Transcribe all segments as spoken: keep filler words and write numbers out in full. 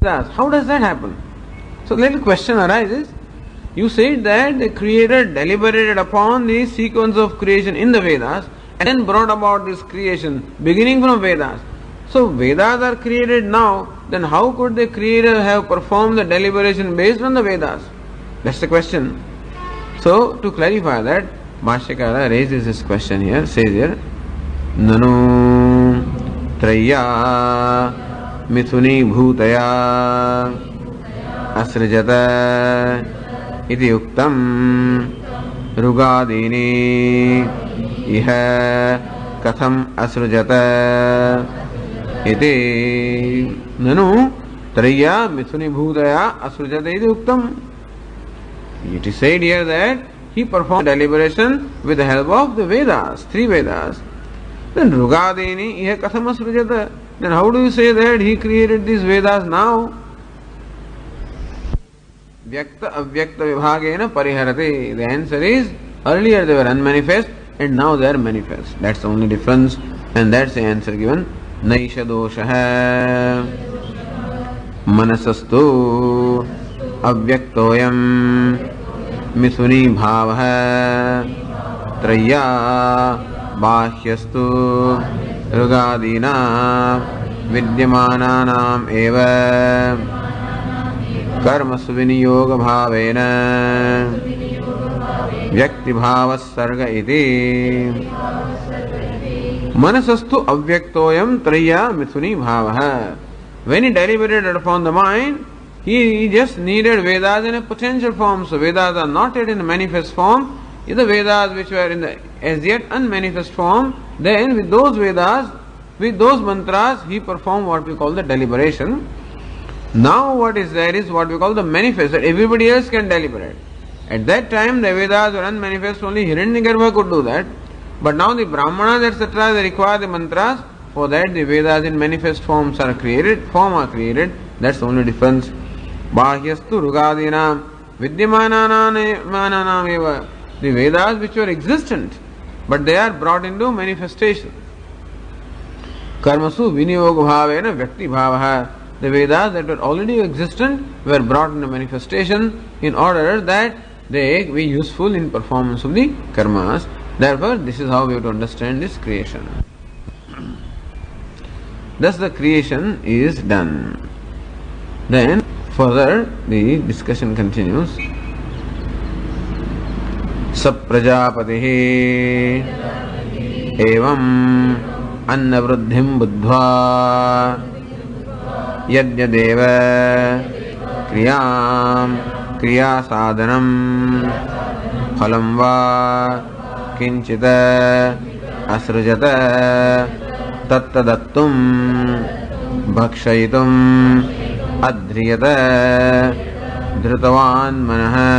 Vedas. How does that happen? So little question arises. You said that the Creator deliberated upon the sequence of creation in the Vedas and then brought about this creation beginning from Vedas. So Vedas are created now, then how could the Creator have performed the deliberation based on the Vedas? That's the question. So to clarify that, Bhashyakara raises this question here, says here, Nanu Traya Mithuni Bhutaya Asrijata Iti Uktam Rugadini Iha Katham Asrujata Iti Nanu Traya Mithuni Bhutaya Asrujata Iti Uktam. It is said here that he performed deliberation with the help of the Vedas, three Vedas. Then Rugadini Iha Katham Asrujata. Then how do you say that he created these Vedas now? Vyakta Avyakta Vibhagena Pariharate. The answer is, earlier they were unmanifest and now they are manifest. That's the only difference, and that's the answer given. Naisha doshaha manasastu avyaktoyam mithuni bhavaha traya bahyastu rugadina vidyamananam eva karmasu viniyoga bhavena vyakti bhavas sarga iti manasastu avyaktoyam traya mithuni bhavaha. When he deliberated upon the mind, he just needed Vedas in a potential form. So Vedas are not yet in a manifest form. If the Vedas which were in the as yet unmanifest form, then with those Vedas, with those mantras, he performed what we call the deliberation. Now what is there is what we call the manifest, that everybody else can deliberate. At that time the Vedas were unmanifest, only Hiranyagarbha could do that. But now the Brahmanas et cetera they require the mantras. For that the Vedas in manifest forms are created, form are created. That's the only difference. Bahyastu Rugadina Vidyamananam eva. The Vedas which were existent, but they are brought into manifestation. Karmasu Viniyoga Bhavena Vyakti Bhavaha. The Vedas that were already existent were brought into manifestation in order that they be useful in performance of the karmas. Therefore, this is how we have to understand this creation. Thus the creation is done. Then further the discussion continues. Saprajapatihi evam annavruddhim buddhva yadyadeva kriyam kriya sadhanam phalam va kinchita asrujata tattadattum bhakshayitum adhriyata dhrutavan manaha.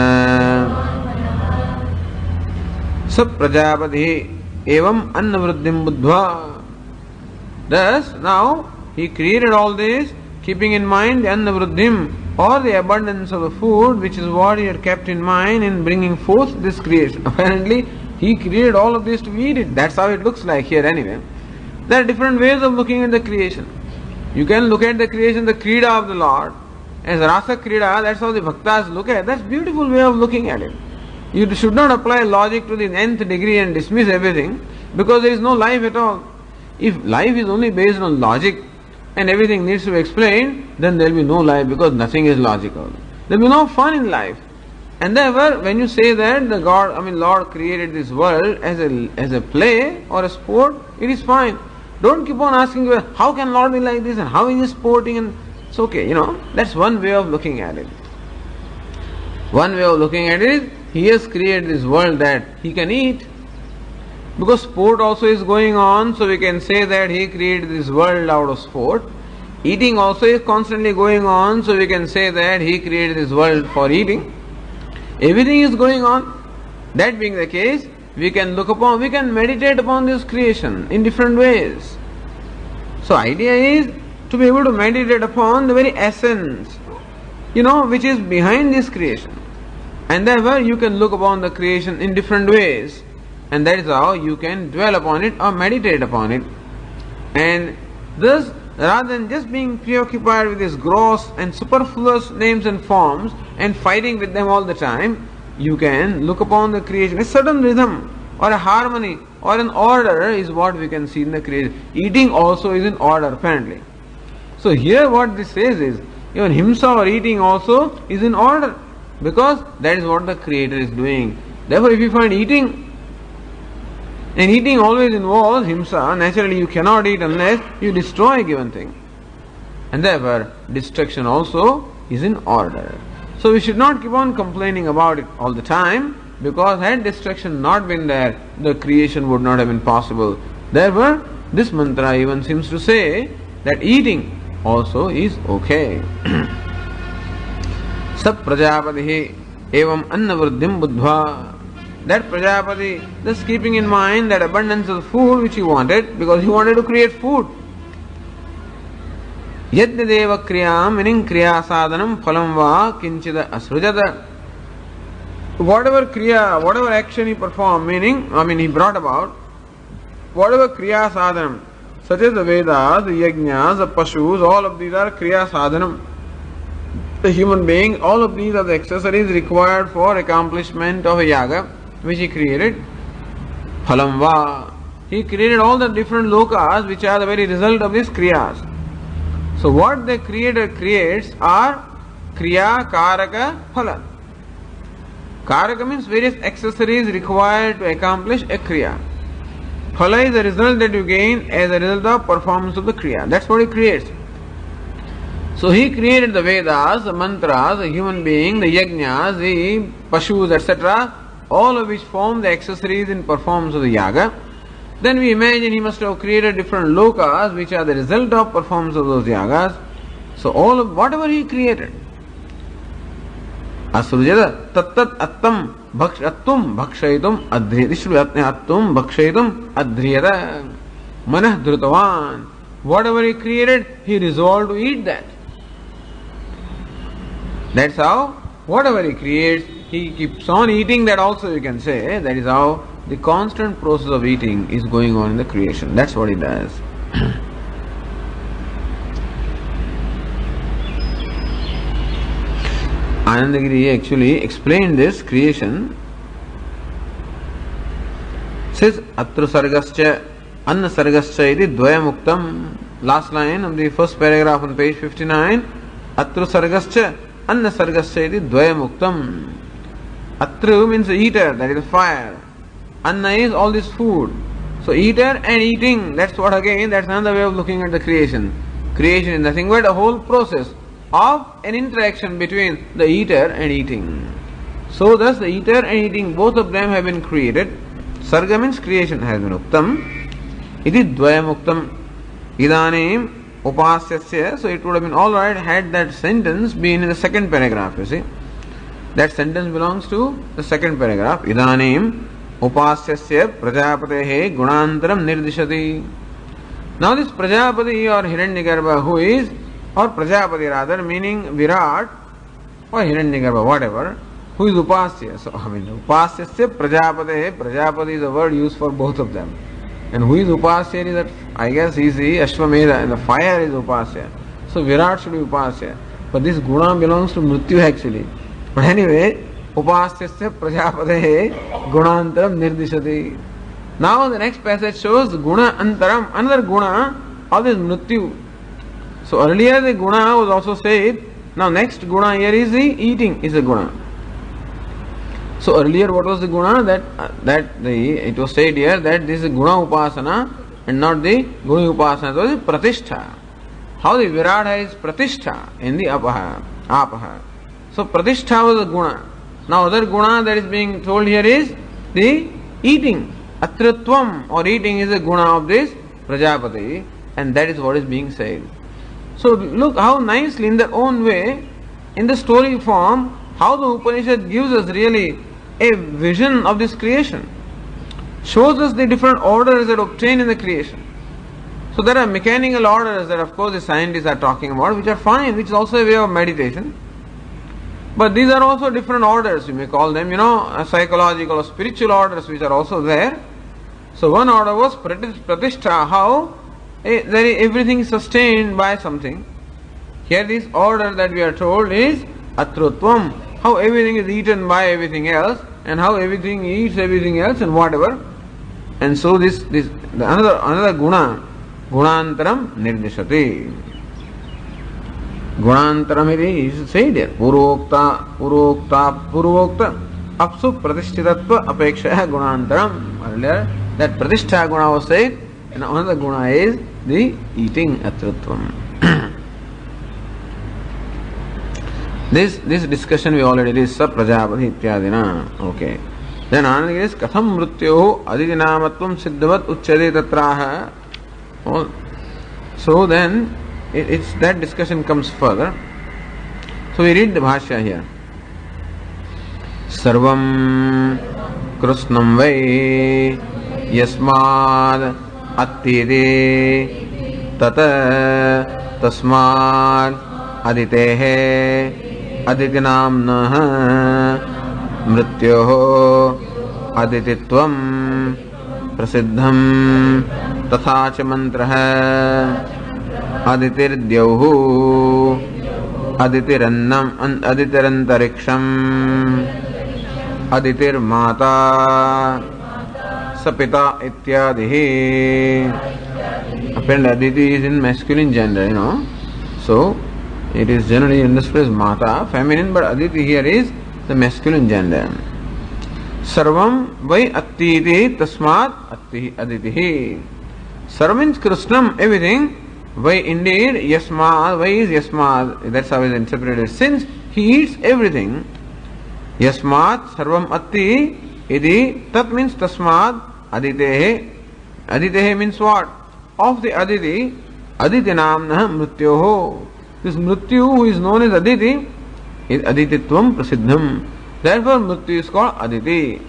Saprajapati evam annavruddhim buddhva. Thus now he created all this keeping in mind the annavruddhim, or the abundance of the food, which is what he had kept in mind in bringing forth this creation. Apparently he created all of this to eat it. That's how it looks like here anyway. There are different ways of looking at the creation. You can look at the creation, the Krida of the Lord, as Rasa Krida, that's how the Bhaktas look at it. That's a beautiful way of looking at it. You should not apply logic to the nth degree and dismiss everything, because there is no life at all. If life is only based on logic and everything needs to be explained, then there will be no life, because nothing is logical. There will be no fun in life. And therefore, when you say that the God, I mean Lord created this world as a as a play or a sport, it is fine. Don't keep on asking, how can Lord be like this and how is he sporting, and it's okay, you know. That's one way of looking at it. One way of looking at it is, he has created this world that he can eat. Because sport also is going on, so we can say that he created this world out of sport. Eating also is constantly going on, so we can say that he created this world for eating. Everything is going on. That being the case, we can look upon, we can meditate upon this creation in different ways. So idea is to be able to meditate upon the very essence, you know, which is behind this creation. And therefore you can look upon the creation in different ways. And that is how you can dwell upon it or meditate upon it. And thus rather than just being preoccupied with these gross and superfluous names and forms and fighting with them all the time, you can look upon the creation. A certain rhythm or a harmony or an order is what we can see in the creation. Eating also is in order apparently. So here what this says is, even himsa or eating also is in order, because that is what the Creator is doing. Therefore if you find eating, and eating always involves himsa, naturally you cannot eat unless you destroy a given thing. And therefore destruction also is in order. So we should not keep on complaining about it all the time, because had destruction not been there, the creation would not have been possible. Therefore this mantra even seems to say that eating also is okay. Sab prajapati evam anna vruddhim buddhva. That Prajapati, just keeping in mind that abundance of food which he wanted, because he wanted to create food. Yadyadeva kriyam, meaning kriya sadhanam phalam va kinchida asrujata. Whatever kriya, whatever action he performed, meaning, I mean he brought about, whatever kriya sadhanam, such as the Vedas, the Yajnas, the Pashus, all of these are kriya sadhanam. The human being, all of these are the accessories required for accomplishment of a yaga, which he created. Phalam va. He created all the different lokas which are the very result of these kriyas. So what the Creator creates are kriya, karaka, phala. Karaka means various accessories required to accomplish a kriya. Phala is the result that you gain as a result of performance of the kriya. That's what he creates. So he created the Vedas, the mantras, the human being, the yajnas, the pashus, et cetera, all of which form the accessories in performance of the yaga. Then we imagine he must have created different lokas which are the result of performance of those yagas. So all of whatever he created, asrujada tattat attam bhaksh attum bhakshaitum adhriyata. This should be attum bhakshaitum adhriyata. Manah dhrutavan. Whatever he created, he resolved to eat that. That's how whatever he creates, he keeps on eating that also, you can say. That is how the constant process of eating is going on in the creation. That's what he does. Anandagiri actually explained this creation. Says Atra Sargascha Anna Sargascha iti Dvaya Muktam. Last line of the first paragraph on page fifty-nine. Atra Sargascha Anna Sargascha iti Dvaya Muktam. Atra means the eater, that is fire. Anna is all this food. So eater and eating, that's what again, that's another way of looking at the creation. Creation is nothing but a whole process of an interaction between the eater and eating. So thus the eater and eating, both of them have been created. Sarga means creation has been uktam. Iti dvaya muktam. Idanim upasyasya. So it would have been alright had that sentence been in the second paragraph, you see. That sentence belongs to the second paragraph. Idanim upasyasya prajapatehe gunantaram nirdishati. Now this Prajapati or Hiranyagarbha, who is, or Prajapati rather, meaning Virat or Hiranyagarbha, whatever, who is Upasya. So, I mean, Upasyasya Prajapatehe. Prajapati is a word used for both of them. And who is Upasya is that, I guess he is the Ashwamedha, and the fire is Upasya. So Virat should be Upasya. But this Guna belongs to Mrityu actually. But anyway, Upasyasya Prajapatehe Gunantaram Nirdishati. Now the next passage shows Guna Antaram, another Guna of this Mrityu. So earlier the Guna was also said, now next Guna here is the eating is a Guna. So earlier what was the Guna? That uh, that the it was said here that this is Guna Upasana and not the Guna Upasana. So it is Pratishtha. How the Virat has Pratishtha in the Apaha, Apaha. So Pratishtha was a Guna. Now other Guna that is being told here is the eating. Atritvam or eating is a Guna of this Prajapati, and that is what is being said. So look how nicely in their own way, in the story form, how the Upanishad gives us really a vision of this creation. Shows us the different orders that obtain in the creation. So there are mechanical orders that of course the scientists are talking about, which are fine, which is also a way of meditation. But these are also different orders, you may call them, you know, psychological or spiritual orders which are also there. So one order was Pratishtha, how eh, there is everything sustained by something. Here this order that we are told is atrutvam, how everything is eaten by everything else, and how everything eats everything else and whatever. And so this this another another guna, gunantaram nirdishati. Gunantaram is said here. Purokta, purokta, purokta. Apsu pratishtitatva apekshaya gunantaram. Earlier that pratishtha guna was said, and another guna is the eating atrutvam. This this discussion we already did. Sa prajapati ityadina. Okay. Then another is katham mrityoho aditinamatvam siddhavat uchyade tatraha. Oh. So then it, it's that discussion comes further. So we read the bhashya here. Sarvam krusnam vai yasmad attide tata tasmad aditehe aditinamnah mrityoho adititvam prasiddham tatha cha mantrah aditirdyauhu aditirannam aditirantariksham aditir mata sapita ityadihi. Apparently aditi is in masculine gender, you know. So it is generally understood as mata, feminine, but aditi here is the masculine gender. Sarvam vai attiti tasmat atti aditihi. Sarvam means Krishnam, everything. Vai indeed, yasmad, vai is yasmad. That's how it is interpreted. Since he eats everything, yasmad sarvam atti idi, tat means tasmad aditehe. Aditehe means what? Of the aditi, aditinamnah mrityoho. This mrityu who is known as aditi is adititvam prasiddham. Therefore mrityu is called aditi.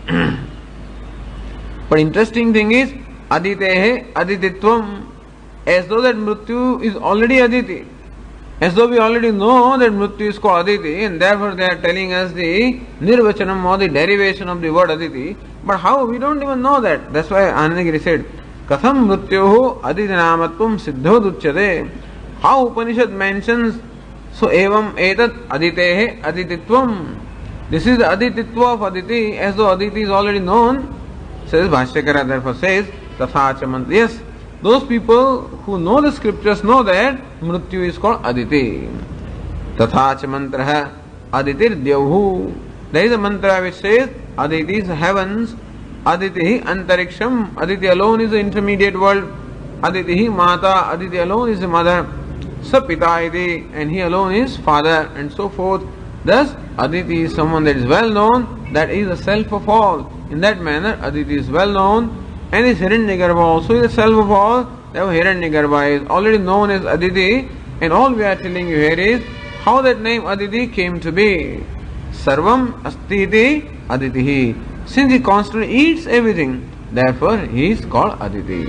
But interesting thing is aditehe adititvam, as though that mrityu is already aditi, as though we already know that mrityu is called aditi, and therefore they are telling us the nirvachanam or the derivation of the word aditi. But how? We don't even know that. That's why Anandagiri said katham mrityoho aditinamatvam siddho duchyate. How Upanishad mentions, so evam etat aditehe adititvam. This is the adititva of aditi, as though aditi is already known. Says Bhashyakara, therefore says tatha cha mantra. Yes, those people who know the scriptures know that mrityu is called aditi. Tatha cha mantra aditir dyauhu. There is a mantra which says aditi is heavens, aditi antariksham. Aditi alone is the intermediate world. Aditi mata, aditi alone is the mother. Sapita iti, and he alone is father, and so forth. Thus aditi is someone that is well known, that is the self of all. In that manner aditi is well known, and is Hiranyagarbha also is the self of all. Therefore Hiranyagarbha is already known as aditi, and all we are telling you here is how that name aditi came to be. Sarvam astiti aditihi. Since he constantly eats everything, therefore he is called aditi.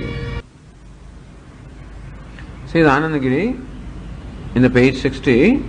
Says Anandagiri in the page sixty.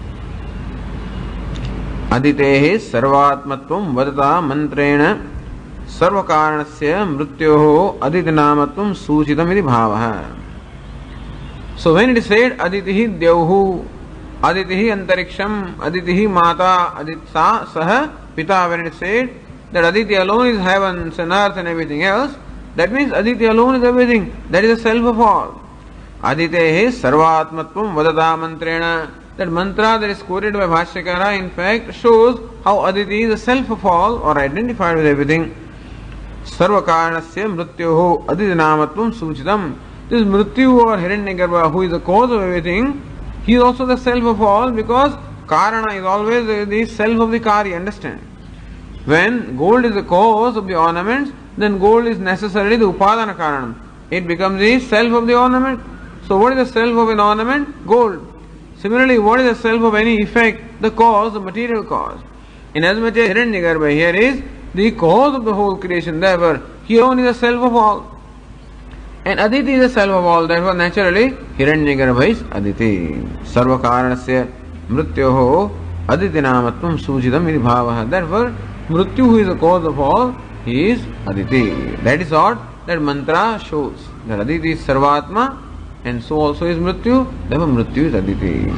Aditehe sarvatmatvam vadata mantrena sarvakaranasya mrityoho aditinamatvam suchitam iti bhavaha. So when it is said aditihi dyauhu, aditihi antariksham, aditihi mata, aditsa saha pita, when it is said that aditi alone is heavens and earth and everything else, that means aditi alone is everything. That is the self of all. Aditehe sarvatmatvam vadata mantrena. That mantra that is quoted by Bhashyakara in fact shows how aditi is the self of all, or identified with everything. Sarvakaranasya mrityoho aditinamatvam suchitam. This mrityu or Hiranyagarbha, who is the cause of everything, he is also the self of all, because karana is always the self of the karya, understand? When gold is the cause of the ornaments, then gold is necessarily the upadana karanam. It becomes the self of the ornament. So what is the self of an ornament? Gold. Similarly, what is the self of any effect? The cause, the material cause. Inasmuch as Hiranyagarbha here is the cause of the whole creation, therefore he alone is the self of all. And aditi is the self of all, therefore naturally Hiranyagarbha is aditi. Sarvakaranasya mrityoho aditinamatvam suchitam iti bhavaha. Therefore mrityu, who is the cause of all, he is aditi. That is what that mantra shows. That aditi is sarvatma, and so also is Mrityu. Therefore Mrityu is Aditi.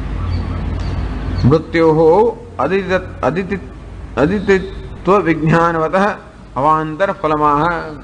Mrityoho Aditi Adititva Vijnanavatah Avantar Phalamaha.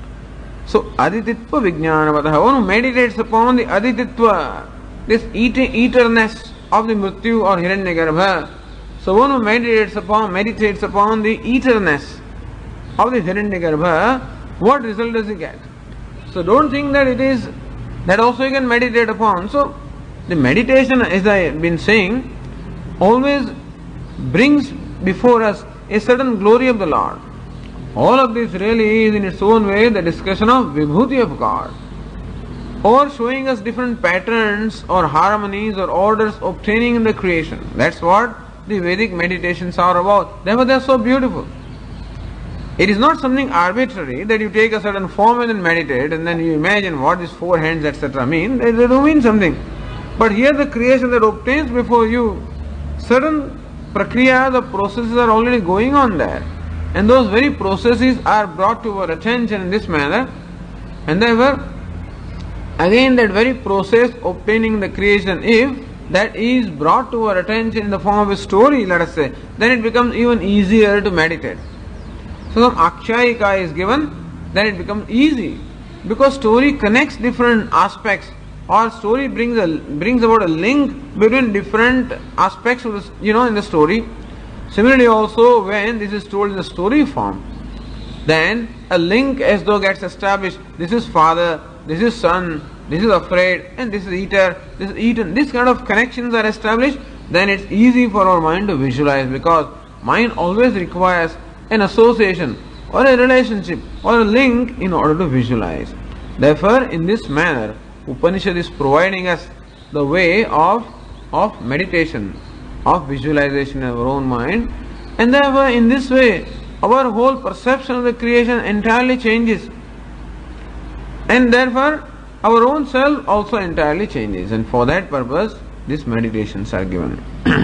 So Adititva Vijnanavatah, one who meditates upon the Adititva, this eterness of the Mrityu or Hiranyagarbha. So one who meditates upon meditates upon the eterness of the Hiranyagarbha, what result does he get? So don't think that it is that also you can meditate upon. So the meditation, as I have been saying, always brings before us a certain glory of the Lord. All of this really is in its own way the discussion of Vibhuti of God, or showing us different patterns or harmonies or orders obtaining in the creation. That's what the Vedic meditations are about. Therefore they are so beautiful. It is not something arbitrary that you take a certain form and then meditate and then you imagine what these four hands et cetera mean. They, they do mean something. But here the creation that obtains before you, certain prakriya, the processes are already going on there. And those very processes are brought to our attention in this manner. And therefore, again that very process obtaining the creation, if that is brought to our attention in the form of a story, let us say, then it becomes even easier to meditate. So some akshayika is given, then it becomes easy. Because story connects different aspects, or story brings a brings about a link between different aspects of this, you know, in the story. Similarly also, when this is told in the story form, then a link as though gets established. This is father, this is son, this is afraid, and this is eater, this is eaten. This kind of connections are established, then it's easy for our mind to visualize, because mind always requires an association or a relationship or a link in order to visualize. Therefore, in this manner, Upanishad is providing us the way of, of meditation, of visualization in our own mind, and therefore in this way our whole perception of the creation entirely changes, and therefore our own self also entirely changes, and for that purpose these meditations are given.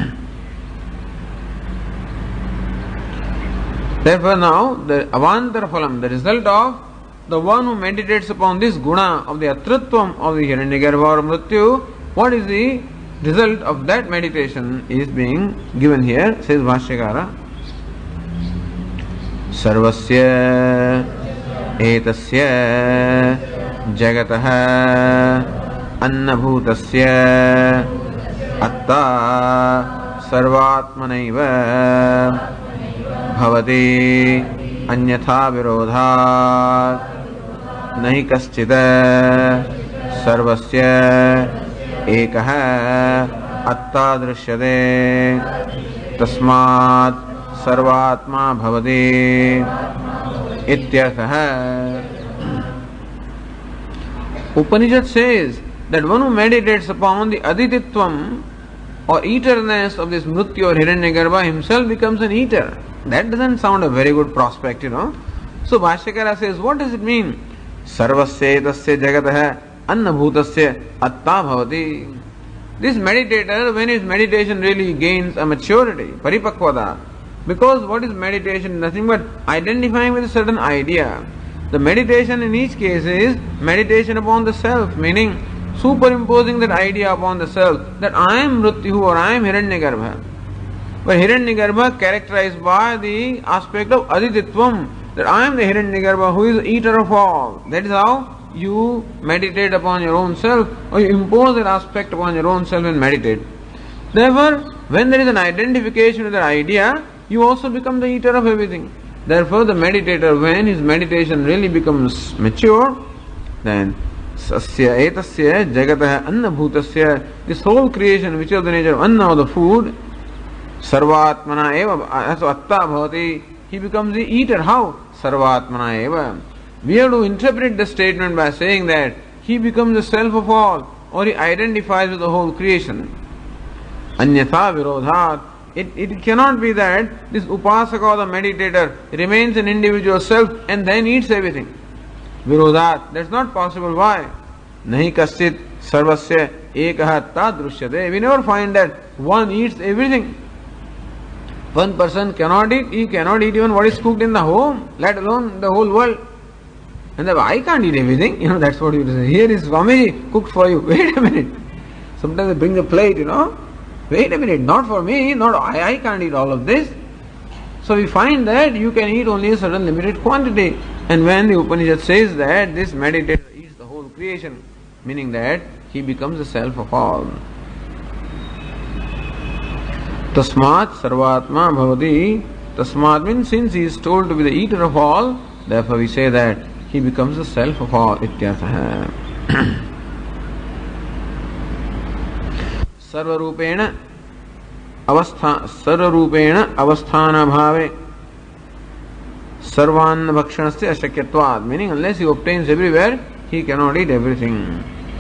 Therefore now the Avantar Phalam, the result of the one who meditates upon this guna of the Atritvam of the Hiranyagarbha or Mrityu, what is the result of that meditation is being given here, says Bhashyakara. Sarvasya etasya jagataha annabhutasya atta sarvatmanaiva bhavati anyatha virodhat nahi kaschita sarvasya ekah atta drishyate tasmat sarvatma bhavati ityarthah. Upanishad says that one who meditates upon the adititvam or eterness of this Mrityu or Hiranyagarbha himself becomes an eater. That doesn't sound a very good prospect, you know. So Bhashyakara says, what does it mean? Sarvasya tasya jagatah annabhutasya atta bhavati. This meditator, when his meditation really gains a maturity, paripakvada, because what is meditation? Nothing but identifying with a certain idea. The meditation in each case is meditation upon the self, meaning superimposing that idea upon the self, that I am Mrityu or I am Hiranyagarbha. But Hiranyagarbha characterized by the aspect of Adititvam, that I am the Hiranyagarbha who is the eater of all. That is how you meditate upon your own self, or you impose that aspect upon your own self and meditate. Therefore, when there is an identification with that idea, you also become the eater of everything. Therefore, the meditator, when his meditation really becomes mature, then sasya etasya jagatah annabhutasya, this whole creation which is the nature of anna or the food, sarvatmana eva, so atta bhavati, he becomes the eater. How? Sarvatmana eva. We have to interpret the statement by saying that he becomes the self of all, or he identifies with the whole creation. Anyatha virodhat. It, it cannot be that this upasaka or the meditator remains an individual self and then eats everything. Virodhat. That's not possible. Why? Nahi kaschit sarvasya ekah tadrushyate. We never find that one eats everything. One person cannot eat, he cannot eat even what is cooked in the home, let alone the whole world. And then I can't eat everything, you know, that's what you say. Here is Swamiji cooked for you. Wait a minute. Sometimes they bring the plate, you know. Wait a minute, not for me, not I, I can't eat all of this. So we find that you can eat only a certain limited quantity. And when the Upanishad says that this meditator eats the whole creation, meaning that he becomes the self of all. Tasmat sarvatma bhavati. Tasmat means since he is told to be the eater of all, therefore we say that he becomes the self of all. Ityartha. Sarvarupena avastha sarvarupena avasthana bhave sarvan bhakshanasya ashakyatvad, meaning unless he obtains everywhere, he cannot eat everything.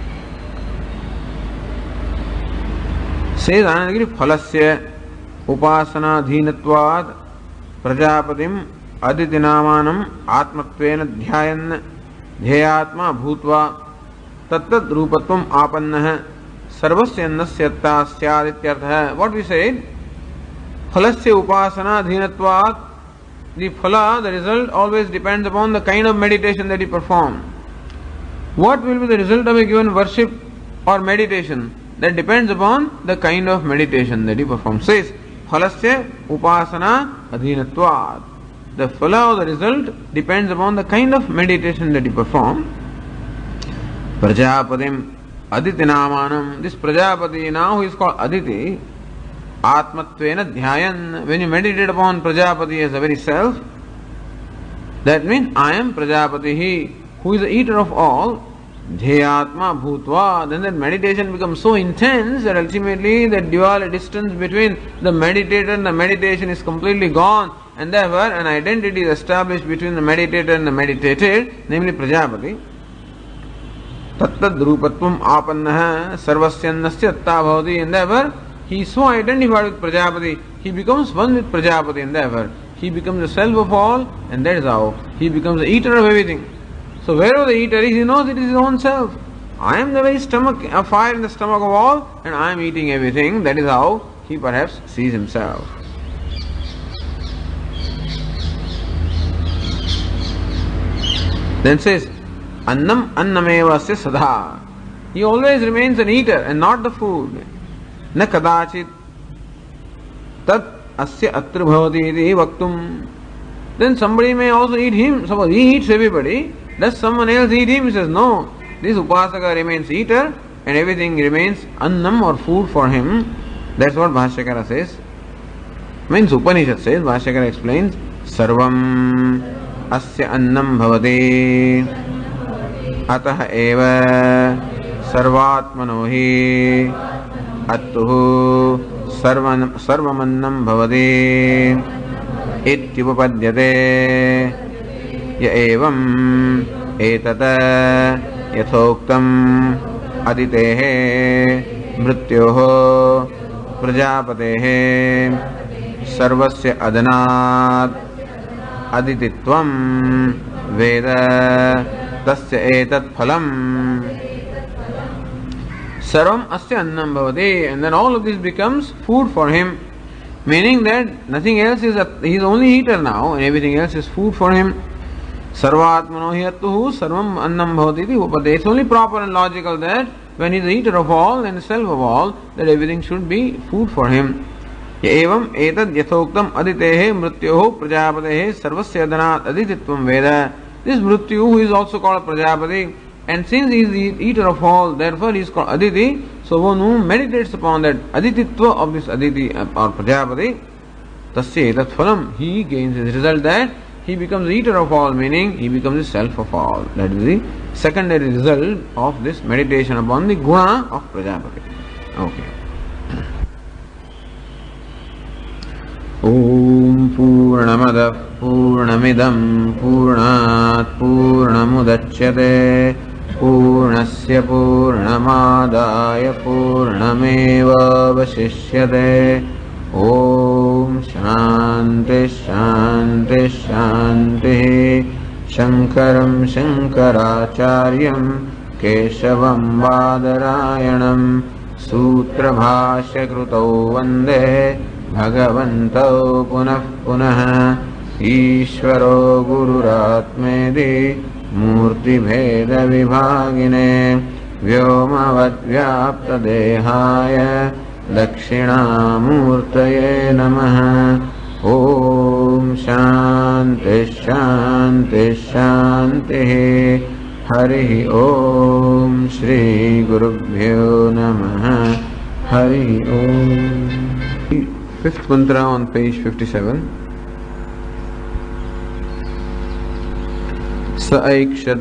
Says Anandagiri, phalasya upasana dhinatvad prajapatim aditinamanam atmatvena dhyayan dhyayatma bhutva tattad rupatvam apannah sarvasya annasyatta syad ityartha. What we said, phalasya upasana dhinatvad, the phala, the result always depends upon the kind of meditation that you perform. What will be the result of a given worship or meditation? That depends upon the kind of meditation that you perform. Says, phalasya upasana adhinatvad. The phala or the result depends upon the kind of meditation that you perform. Prajapatim aditinamanam. This Prajapati now, who is called Aditi, atmatvena dhyayan. When you meditate upon Prajapati as a very self, that means I am Prajapati, he who is the eater of all. Dhyayatma bhutva. Then that meditation becomes so intense that ultimately the dual distance between the meditator and the meditation is completely gone, and therefore an identity is established between the meditator and the meditated, namely Prajapati. Tattad rupatvam apannah sarvasyannasya atta bhavati. And therefore he is so identified with Prajapati, he becomes one with Prajapati, and therefore he becomes the self of all, and that is how he becomes the eater of everything. So wherever the eater is, he knows it is his own self. I am the very stomach, a fire in the stomach of all, and I am eating everything. That is how he perhaps sees himself. Then says, Annam annamevasya sadha. He always remains an eater and not the food. Na kadachit tat asya atra bhavati iti vaktum. Then somebody may also eat him. Suppose he eats everybody. Does someone else eat him? He says, no. This Upasaka remains eater and everything remains annam or food for him. That's what Bhashyakara says. Means Upanishad says, Bhashyakara explains, Sarvam asya annam bhavati atah eva sarvatmano hi attuhu sarvamannam bhavati ityupapadyate. Ya evam etata yathoktam aditehe mrityoho prajapatehe sarvasya adanat adititvam veda tasya etat phalam sarvam asya annam bhavati. And then all of this becomes food for him, meaning that nothing else is, a, he is only eater now and everything else is food for him. Sarvatmano hi attuhu sarvam annam bhavati iti upade. It's only proper and logical that when he is the eater of all and the self of all, that everything should be food for him. Ya evam etad yathoktam aditehe mrityoho prajapatehe sarvasya adanat adititvam veda. This Mrityu, who is also called Prajapati, and since he is the eater of all, therefore he is called Aditi. So one who meditates upon that Adititva of this Aditi or Prajapati, tasya etat phalam, he gains his result that he becomes the eater of all, meaning he becomes the self of all. That is the secondary result of this meditation upon the guna of Prajapati. Okay. Om Purnamada Purnamidam Purnat Purnamudachyate Purnasya Purnamadaya Purnameva Vasishyate. Om Shanti Shanti Shanti. Shankaram Shankaracharyam Keshavam Vadarayanam Sutra Bhashya Krutau Vande Bhagavantau Punah Punah. Ishvaro Gururatmedi मूर्तिभेदविभागिने व्योमवद्व्याप्तदेहाय दक्षिणामूर्तये नमः। ओम शांति शांति शांति। हरि ओम श्री गुरुभ्यो नमः। हरि ओम। Fifth mantra on page fifty-seven. स ऐक्षत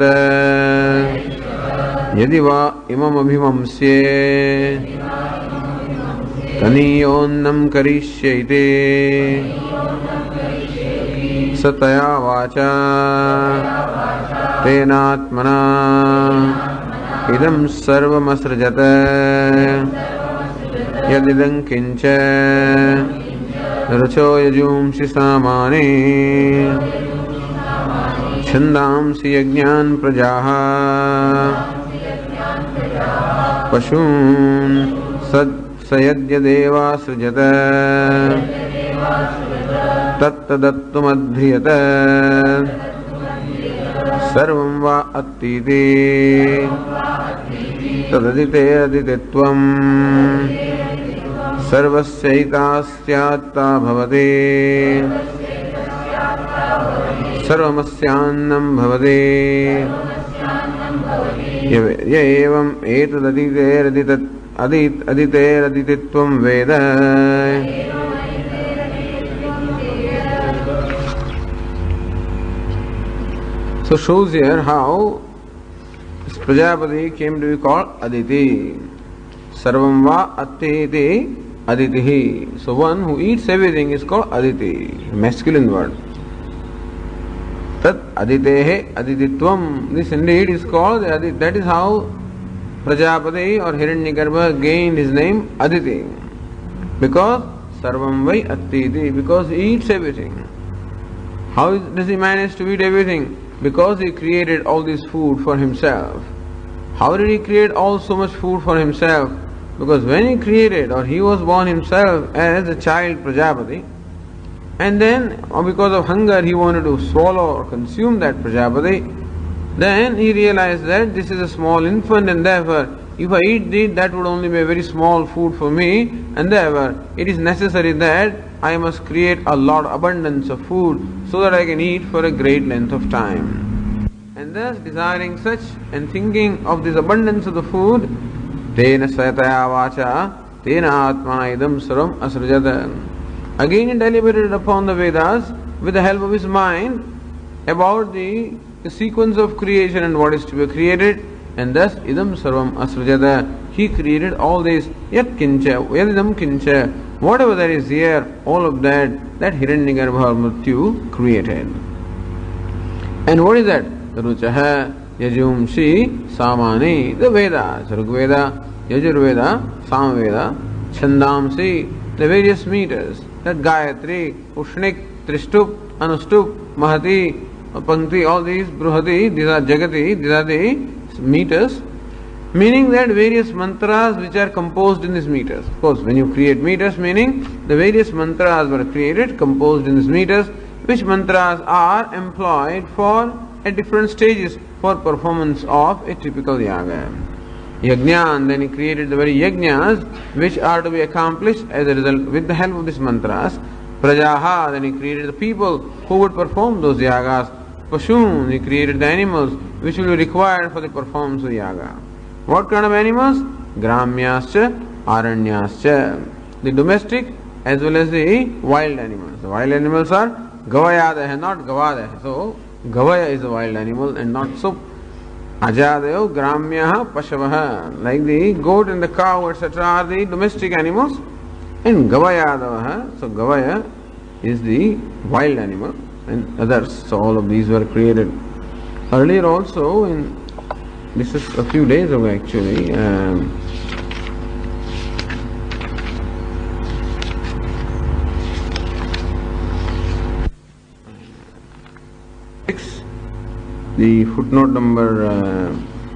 यदि वा इमम् अभिमंस्ये तनीयोन्नं करिष्ये इति स तया वाचा तेनात्मना इदं सर्वमसृजत यदिदं किंच रुचो यजूंसि सामानि छन्दांसि यज्ञान् प्रजाः पशून् स यद्यदेवासृजत तत्तदत्तुमध्रियत सर्वं वा अत्तीति तददिते अदितित्वं सर्वस्यैतास्यात्ता भवति सर्वमस्यान्नं भवति य एवम् एतददितेरदितत् अदित अदितेरदितित्वं वेद। So shows here how Prajapati came to be called Aditi. Sarvam va atteti aditihi. So one who eats everything is called Aditi, masculine word. Tat aditehe adititvam. This indeed is called Aditi. That is how Prajapati or Hiranyagarbha gained his name Aditi. Because Sarvam vai atteti. Because he eats everything. How does he manage to eat everything? Because he created all this food for himself. How did he create all so much food for himself? Because when he created, or he was born himself as a child Prajapati, and then or because of hunger he wanted to swallow or consume that Prajapati, then he realized that this is a small infant and therefore if I eat this, that would only be a very small food for me, and therefore it is necessary that I must create a lot of abundance of food so that I can eat for a great length of time. And thus desiring such and thinking of this abundance of the food, tena sayataya vacha tena atmana idam sarvam asrujata. Again he deliberated upon the Vedas with the help of his mind about the, the sequence of creation and what is to be created, and thus idam sarvam asrujata. He created all this. Yat kincha, yadidam kincha. Whatever that is here, all of that, that Hiranyagarbha Mrityu created. And what is that? Ruchaha, Yajumshi, Samani, the Vedas, Rigveda, Yajurveda, Samveda, Chandamsi, the various meters, that Gayatri, Ushnik, Trishtup, Anustup, Mahati, Pankti, all these, Bruhati, these are Jagati, these are the meters. Meaning that various mantras which are composed in these meters. Of course, when you create meters, meaning the various mantras were created, composed in these meters, which mantras are employed for at different stages for performance of a typical yaga. Yajnan, then he created the very yajnas which are to be accomplished as a result with the help of these mantras. Prajaha, then he created the people who would perform those yagas. Pashun, he created the animals which will be required for the performance of the yaga. What kind of animals? Gramyascha, Aranyascha. The domestic as well as the wild animals. The wild animals are Gavayadaha, not Gavadaha. So, Gavaya is a wild animal and not so. Ajadayo, Gramyaha, Pashavaha. Like the goat and the cow, et cetera are the domestic animals. And Gavayadavaha, so Gavaya is the wild animal and others. So all of these were created. Earlier also in This is a few days ago actually. Um, six, the footnote number uh,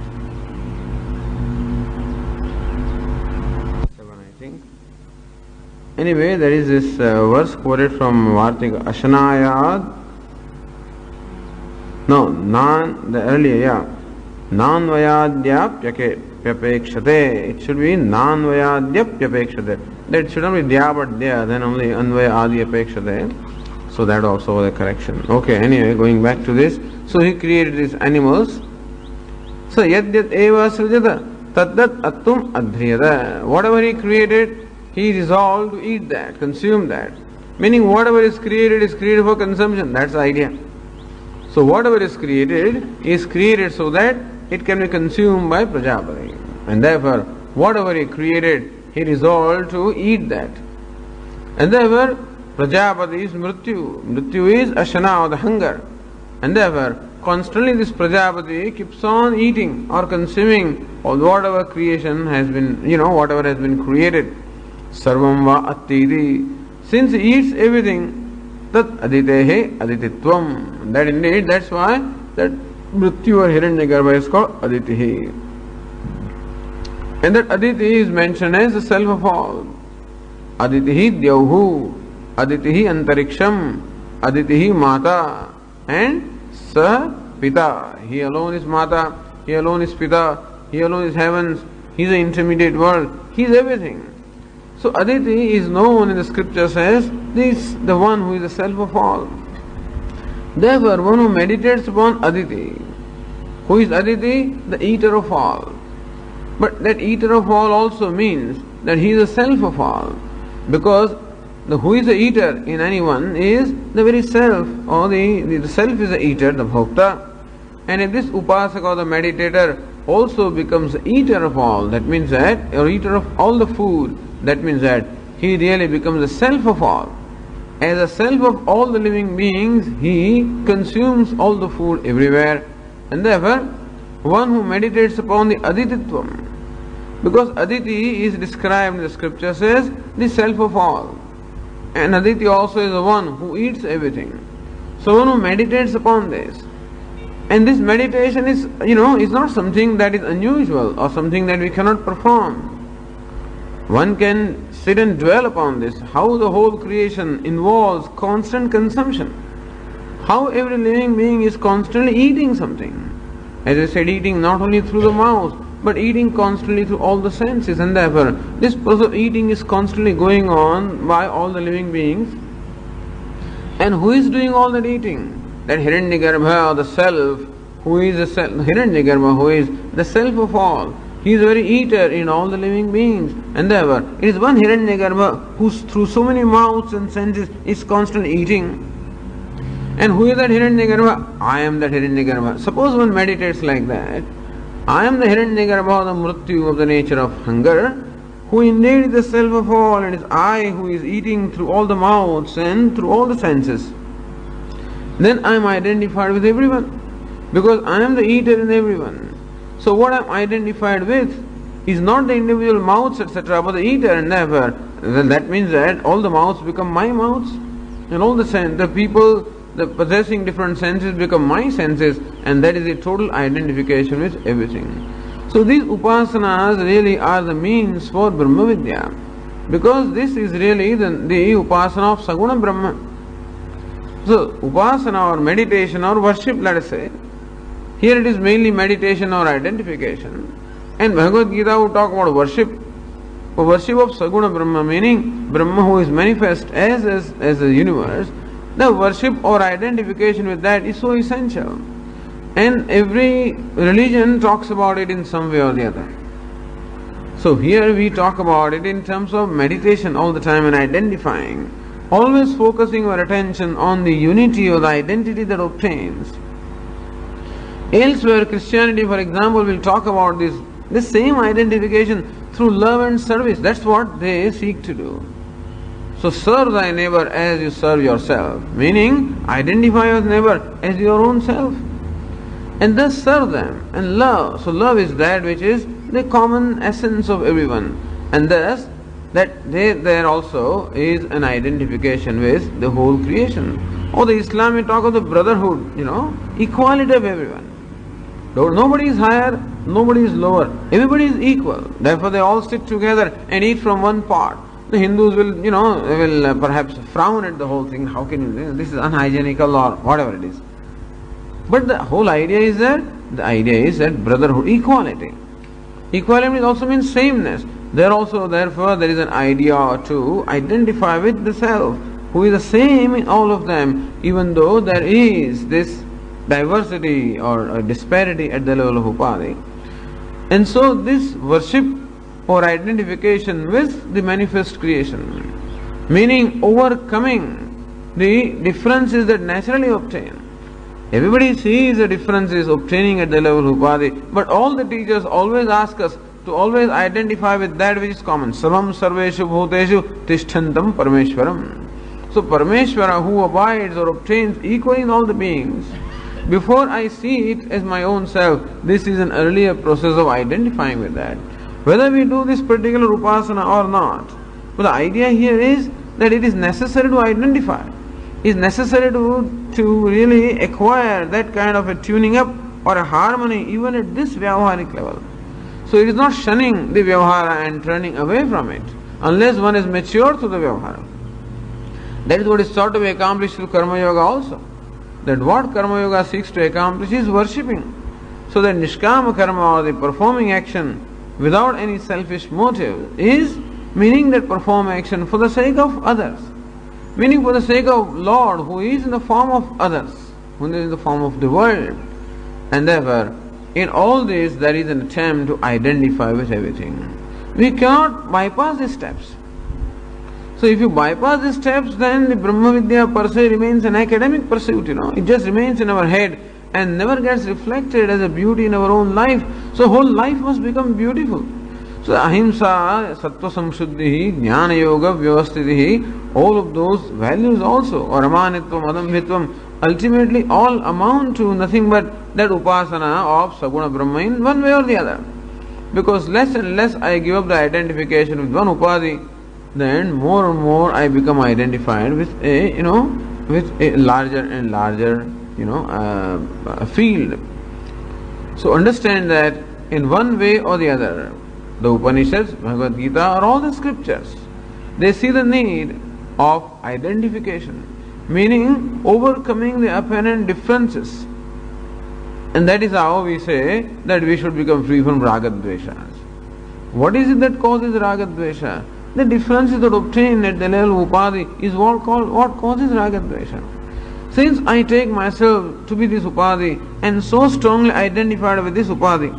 seven, I think. Anyway, there is this uh, verse quoted from Vartika Ashanayad No, nan, the earlier, yeah. Nan vayadhyapyapekshate. It should be nan vayadhyapyapekshate. That should not be dya but dya, then only anvaya adi apekshate. So that also was a correction. Okay, anyway, going back to this. So he created these animals. So yadyat eva srijata taddat attum adhriyada. Whatever he created, he resolved to eat that, consume that. Meaning whatever is created is created for consumption. That's the idea. So whatever is created is created so that it can be consumed by Prajapati. And therefore, whatever he created, he resolved to eat that. And therefore, Prajapati is Mrityu. Mrityu is Ashana, or the hunger. And therefore, constantly this Prajapati keeps on eating or consuming all whatever creation has been, you know, whatever has been created. Sarvam va attidi. Since he eats everything, tat aditehe adititvam. That indeed, that's why that Mrityu or Hiranyagarbha is called Aditihi. And that Aditi is mentioned as the self of all. Aditihi Dyauhu, Aditihi Antariksham, Aditihi Mata, and Sa Pita. He alone is Mata, he alone is Pita, he alone is heavens, he is the intermediate world, he is everything. So Aditi is known in the scriptures as this, the one who is the self of all. Therefore, one who meditates upon Aditi, who is Aditi? The eater of all. But that eater of all also means that he is the self of all. Because the who is the eater in anyone is the very self, or the, the, the self is the eater, the bhokta. And if this upasaka or the meditator also becomes the eater of all, that means that, or eater of all the food, that means that he really becomes the self of all. As a self of all the living beings, he consumes all the food everywhere. And therefore, one who meditates upon the Adititvam, because Aditi is described in the scriptures as the self of all. And Aditi also is the one who eats everything. So one who meditates upon this. And this meditation is, you know, is not something that is unusual or something that we cannot perform. One can sit and dwell upon this, how the whole creation involves constant consumption. How every living being is constantly eating something. As I said, eating not only through the mouth, but eating constantly through all the senses. And therefore, this process of eating is constantly going on by all the living beings. And who is doing all that eating? That Hiranyagarbha, or the self, who is the self, Hiranyagarbha, who is the self of all. He is the very eater in all the living beings. And therefore, it is one Hiranyagarbha who through so many mouths and senses is constantly eating. And who is that Hiranyagarbha? I am that Hiranyagarbha. Suppose one meditates like that. I am the Hiranyagarbha, the Mrityu of the nature of hunger, who indeed is the self of all, and it is I who is eating through all the mouths and through all the senses. Then I am identified with everyone, because I am the eater in everyone. So what I am identified with is not the individual mouths, et cetera, but the eater, and therefore, well, that means that all the mouths become my mouths, and all the sen- the people the possessing different senses become my senses, and that is a total identification with everything. So these upasanas really are the means for Brahma Vidya, because this is really the, the upasana of Saguna Brahma. So upasana or meditation or worship, let us say, here it is mainly meditation or identification. And Bhagavad Gita would talk about worship. For worship of Saguna Brahma, meaning Brahma who is manifest as, as, as the universe, the worship or identification with that is so essential. And every religion talks about it in some way or the other. So here we talk about it in terms of meditation all the time and identifying, always focusing our attention on the unity or the identity that obtains. Elsewhere, Christianity, for example, will talk about this, this same identification through love and service. That's what they seek to do. So serve thy neighbor as you serve yourself, meaning identify your neighbor as your own self. And thus serve them and love. So love is that which is the common essence of everyone. And thus, that they, there also is an identification with the whole creation. Or the Islamic talk of the brotherhood, you know, equality of everyone. Nobody is higher, nobody is lower. Everybody is equal. Therefore they all sit together and eat from one pot. The Hindus will, you know, will uh, perhaps frown at the whole thing. How can you, this is unhygienical or whatever it is. But the whole idea is that, the idea is that brotherhood, equality. Equality also means sameness. There also, therefore, there is an idea to identify with the self, who is the same in all of them, even though there is this diversity or, or disparity at the level of Upadhi. And so this worship or identification with the manifest creation, meaning overcoming the differences that naturally obtain. Everybody sees the differences obtaining at the level of Upadhi, but all the teachers always ask us to always identify with that which is common. Sarvam sarveshu bhuteshu tishthantam parameshwaram. So Parameshwara, who abides or obtains equally in all the beings, before I see it as my own self, this is an earlier process of identifying with that. Whether we do this particular upasana or not, but the idea here is that it is necessary to identify. It is necessary to, to really acquire that kind of a tuning up or a harmony even at this vyavaharik level. So it is not shunning the vyavahara and turning away from it, unless one is mature to the vyavahara. That is what is sought to be accomplished through Karma Yoga also. That what Karma Yoga seeks to accomplish is worshipping. So that Nishkama Karma, or the performing action without any selfish motive, is meaning that perform action for the sake of others. Meaning for the sake of Lord, who is in the form of others, who is in the form of the world. And therefore, in all this there is an attempt to identify with everything. We cannot bypass these steps. So if you bypass these steps, then the Brahma Vidya per se remains an academic pursuit, you know. It just remains in our head and never gets reflected as a beauty in our own life. So whole life must become beautiful. So ahimsa, sattva samshuddhi, jnana yoga, vyavastitihi, all of those values also, or amanitvam, adambhitvam, ultimately all amount to nothing but that upasana of Saguna Brahma in one way or the other. Because less and less I give up the identification with one upadhi, then more and more I become identified with a, you know, with a larger and larger, you know, uh, field. So understand that in one way or the other, the Upanishads, Bhagavad Gita, or all the scriptures, they see the need of identification, meaning overcoming the apparent differences. And that is how we say that we should become free from ragadveshas. What is it that causes ragadvesha? The differences that obtain at the level of upadhi is what, called, what causes ragadvesha. Since I take myself to be this upadhi and so strongly identified with this upadhi,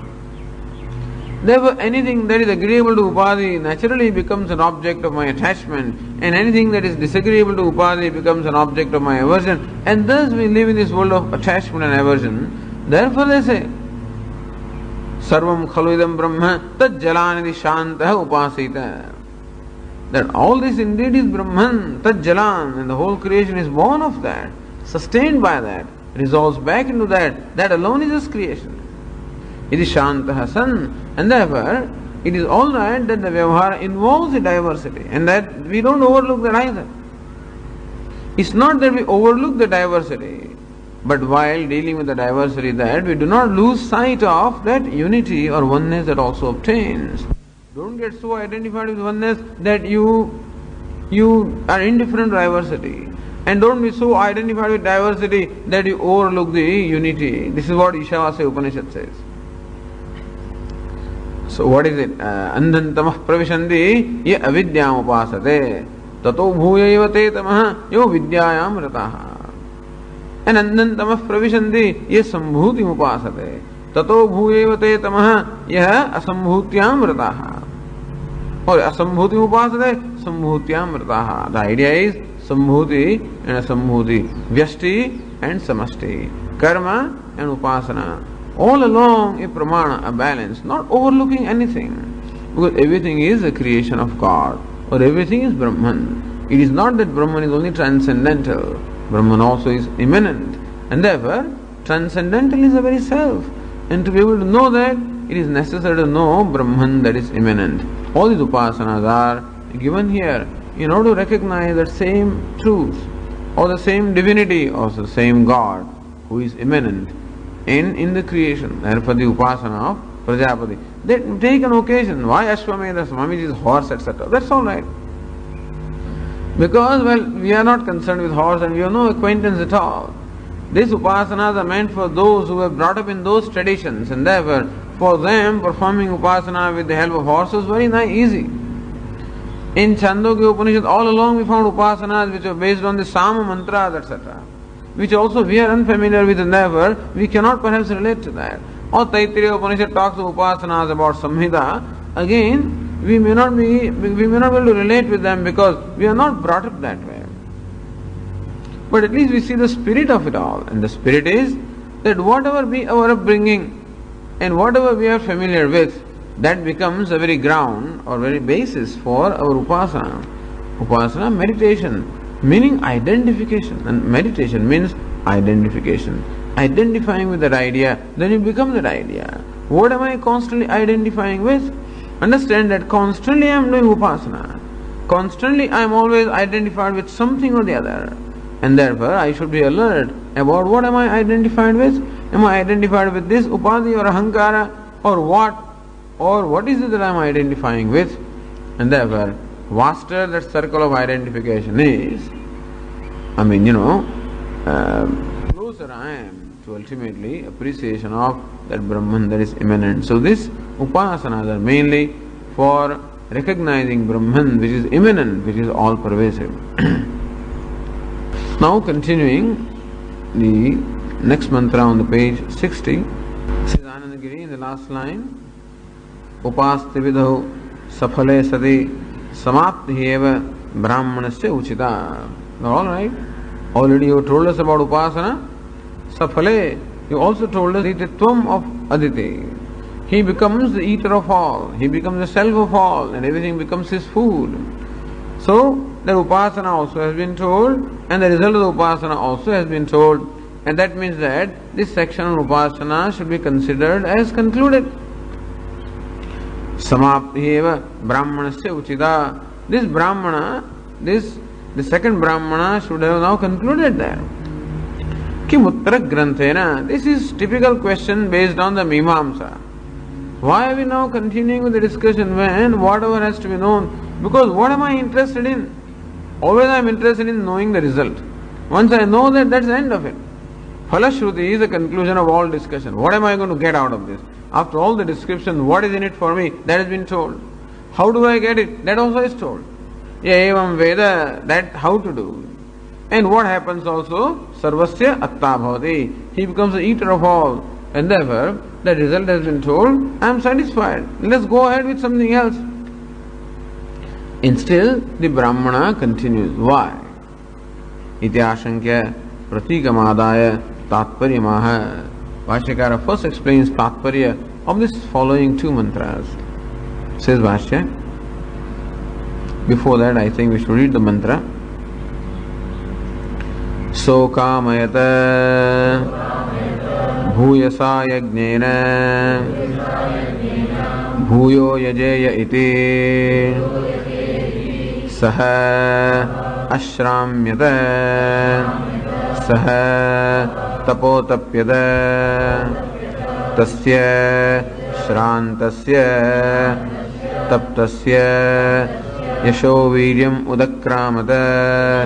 therefore anything that is agreeable to upadhi naturally becomes an object of my attachment, and anything that is disagreeable to upadhi becomes an object of my aversion, and thus we live in this world of attachment and aversion. Therefore they say, Sarvam khalu idam brahma tad jalanidhi shantah upasita. That all this indeed is Brahman, Tat Jalan, and the whole creation is born of that, sustained by that, resolves back into that. That alone is this creation. It is Shantaha San, and therefore it is alright that the Vyavahara involves the diversity, and that we don't overlook that either. It's not that we overlook the diversity, but while dealing with the diversity, that we do not lose sight of that unity or oneness that also obtains. Don't get so identified with oneness that you you are indifferent to diversity. And don't be so identified with diversity that you overlook the unity. This is what Ishavasya Upanishad says. So what is it? Andhantamah pravishandi ye avidyam upasate tato bhuyaiva te tamah yo vidyayam rataha. And andhantamah pravishandi ye sambhuti upasate tato bhuyaiva te tamah yah asambhutyam rataha. Or asambhuti upasate sambhutyam rataha. The idea is sambhuti and asambhuti, vyasti and samasti, karma and upasana. All along a pramana, a balance, not overlooking anything. Because everything is a creation of God, or everything is Brahman. It is not that Brahman is only transcendental. Brahman also is immanent. And therefore, transcendental is the very self. And to be able to know that, it is necessary to know Brahman that is immanent. All these upasanas are given here in order to recognize that same truth, or the same divinity, or the same God who is immanent in, in the creation. Therefore the upasana of Prajapati. They take an occasion. Why Ashwamedha, Swami is horse, et cetera. That's all right. Because, well, we are not concerned with horse and we have no acquaintance at all. These upasanas are meant for those who were brought up in those traditions, and therefore for them performing upasana with the help of horses was very nice, easy. In Chandogya Upanishad all along we found upasanas which were based on the Sama mantras, et cetera, which also we are unfamiliar with, and therefore we cannot perhaps relate to that. Or Taittiriya Upanishad talks of upasanas about Samhita. Again, we may not be we may not be able to relate with them because we are not brought up that way. But at least we see the spirit of it all, and the spirit is that whatever be our upbringing and whatever we are familiar with, that becomes a very ground or very basis for our upasana. Upasana, meditation, meaning identification, and meditation means identification. Identifying with that idea, then you become that idea. What am I constantly identifying with? Understand that constantly I am doing upasana. Constantly I am always identified with something or the other. And therefore I should be alert about what am I identified with. Am I identified with this upadhi or ahankara, or what? Or what is it that I am identifying with? And therefore, vaster that circle of identification is, I mean, you know, uh, closer I am to ultimately appreciation of that Brahman that is immanent. So this upasanas are mainly for recognizing Brahman which is immanent, which is all pervasive. Now continuing the next mantra on the page sixty, says Anandagiri in the last line, Upastividho safale sati samaptieva brahmanasya uchita. Alright, already you told us about upasana. Safale, you also told us the titvam of Aditi. He becomes the eater of all, he becomes the self of all, and everything becomes his food. So, the upasana also has been told, and the result of the upasana also has been told, and that means that this section on upasana should be considered as concluded. Samaptieva brahmanasya uchita. This brahmana, this the second brahmana should have now concluded there. Kim uttara granthena. This is typical question based on the Mimamsa. Why are we now continuing with the discussion when whatever has to be known? Because what am I interested in? Always I am interested in knowing the result. Once I know that, that's the end of it. Phalashruti is the conclusion of all discussion. What am I going to get out of this? After all the description, what is in it for me? That has been told. How do I get it? That also is told. Evam Veda, that how to do. And what happens also? Sarvasya atta bhavati. He becomes the eater of all. And therefore, the result has been told. I am satisfied. Let's go ahead with something else. And still, the Brahmana continues. Why? Ityashankya pratikamadaya tatparyamaha. Vashyakara first explains tatparya of this following two mantras. Says Vashya. Before that, I think we should read the mantra. So kamayata bhuyasa yajnena bhuyo yajeya iti saha ashramyata saha tapotapyata tasya shrantasya taptasya yasho viryam udakramata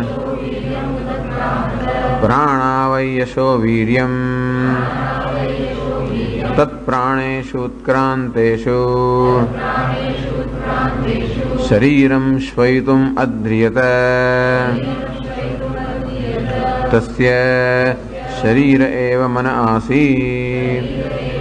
pranavai yasho viryam tat praneshu utkranteshu shariram shvaitum adhriyata tasya sharira eva mana asi.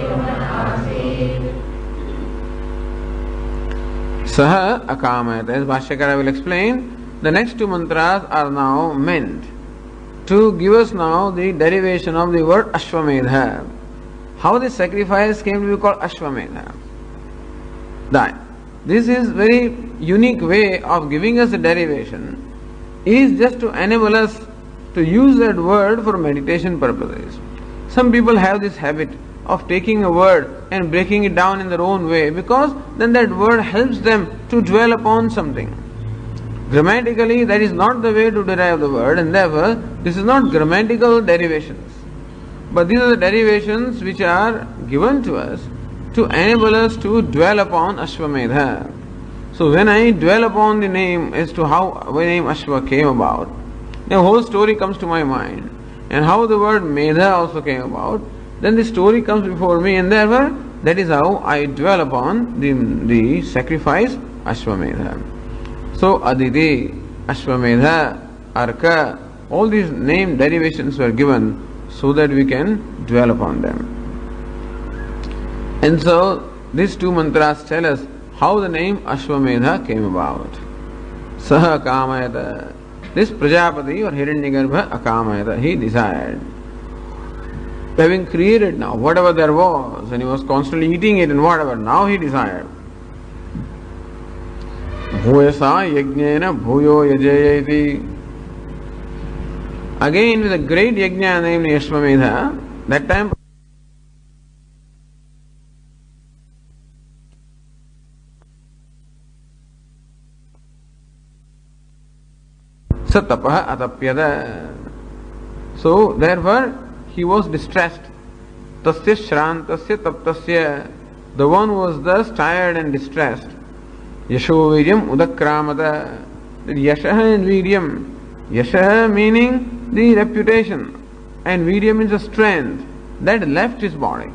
Saha akamayat. As Bhashyakara will explain, the next two mantras are now meant to give us now the derivation of the word Ashwamedha. How the sacrifice came to be called Ashwamedha. That this is very unique way of giving us a derivation is just to enable us to use that word for meditation purposes. Some people have this habit of taking a word and breaking it down in their own way, because then that word helps them to dwell upon something. Grammatically, that is not the way to derive the word, and therefore this is not grammatical derivations. But these are the derivations which are given to us to enable us to dwell upon Ashwamedha. So when I dwell upon the name as to how the name Ashwa came about, the whole story comes to my mind. and how the word Medha also came about, then the story comes before me, and therefore that is how I dwell upon the, the sacrifice Ashwamedha. So Aditi, Ashwamedha, Arka, all these name derivations were given so that we can dwell upon them. And so these two mantras tell us how the name Ashwamedha came about. Saha Kamayata. This Prajapati or Hiranyagarbha Akamayata, he desired. Having created now whatever there was, and he was constantly eating it and whatever, now he desired. Bhuyasa yajnena bhuyo yajayati. Again with a great yajna named Ashwamedha, that time Satapah atapyada. So therefore he was distressed. Tasya shrantasya taptasya. The one who was thus tired and distressed. Yasho viryam udakramata. Yashaha and viryam. Yashaha meaning the reputation, and viryam means the strength that left his body.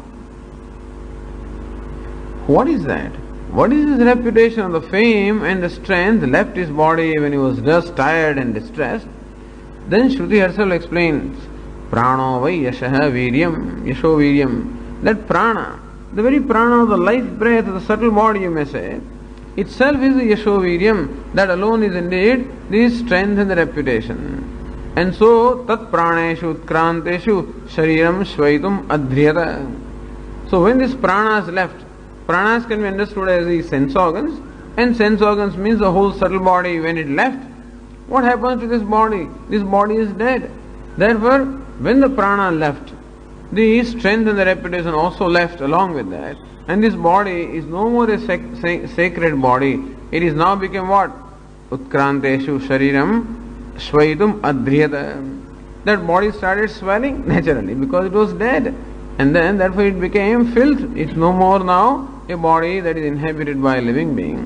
What is that? What is his reputation? The fame and the strength left his body when he was thus tired and distressed. Then Shruti herself explains, Prano vai yashaha viryam, yasho viryam. That prana, the very prana of the life breath of the subtle body, you may say, itself is the yasho viryam. That alone is indeed the strength and the reputation. And so, tat praneshu utkranteshu shariram shvaitum adhriyata. So when this prana is left, pranas can be understood as the sense organs, and sense organs means the whole subtle body. When it left, what happens to this body? This body is dead. Therefore, when the prana left, the strength and the reputation also left along with that, and this body is no more a sac- sac- sacred body. It is now become what? Utkranteshu shariram shvaitum adhriyata. That body started swelling naturally because it was dead, and then therefore it became filth. It's no more now a body that is inhabited by a living being.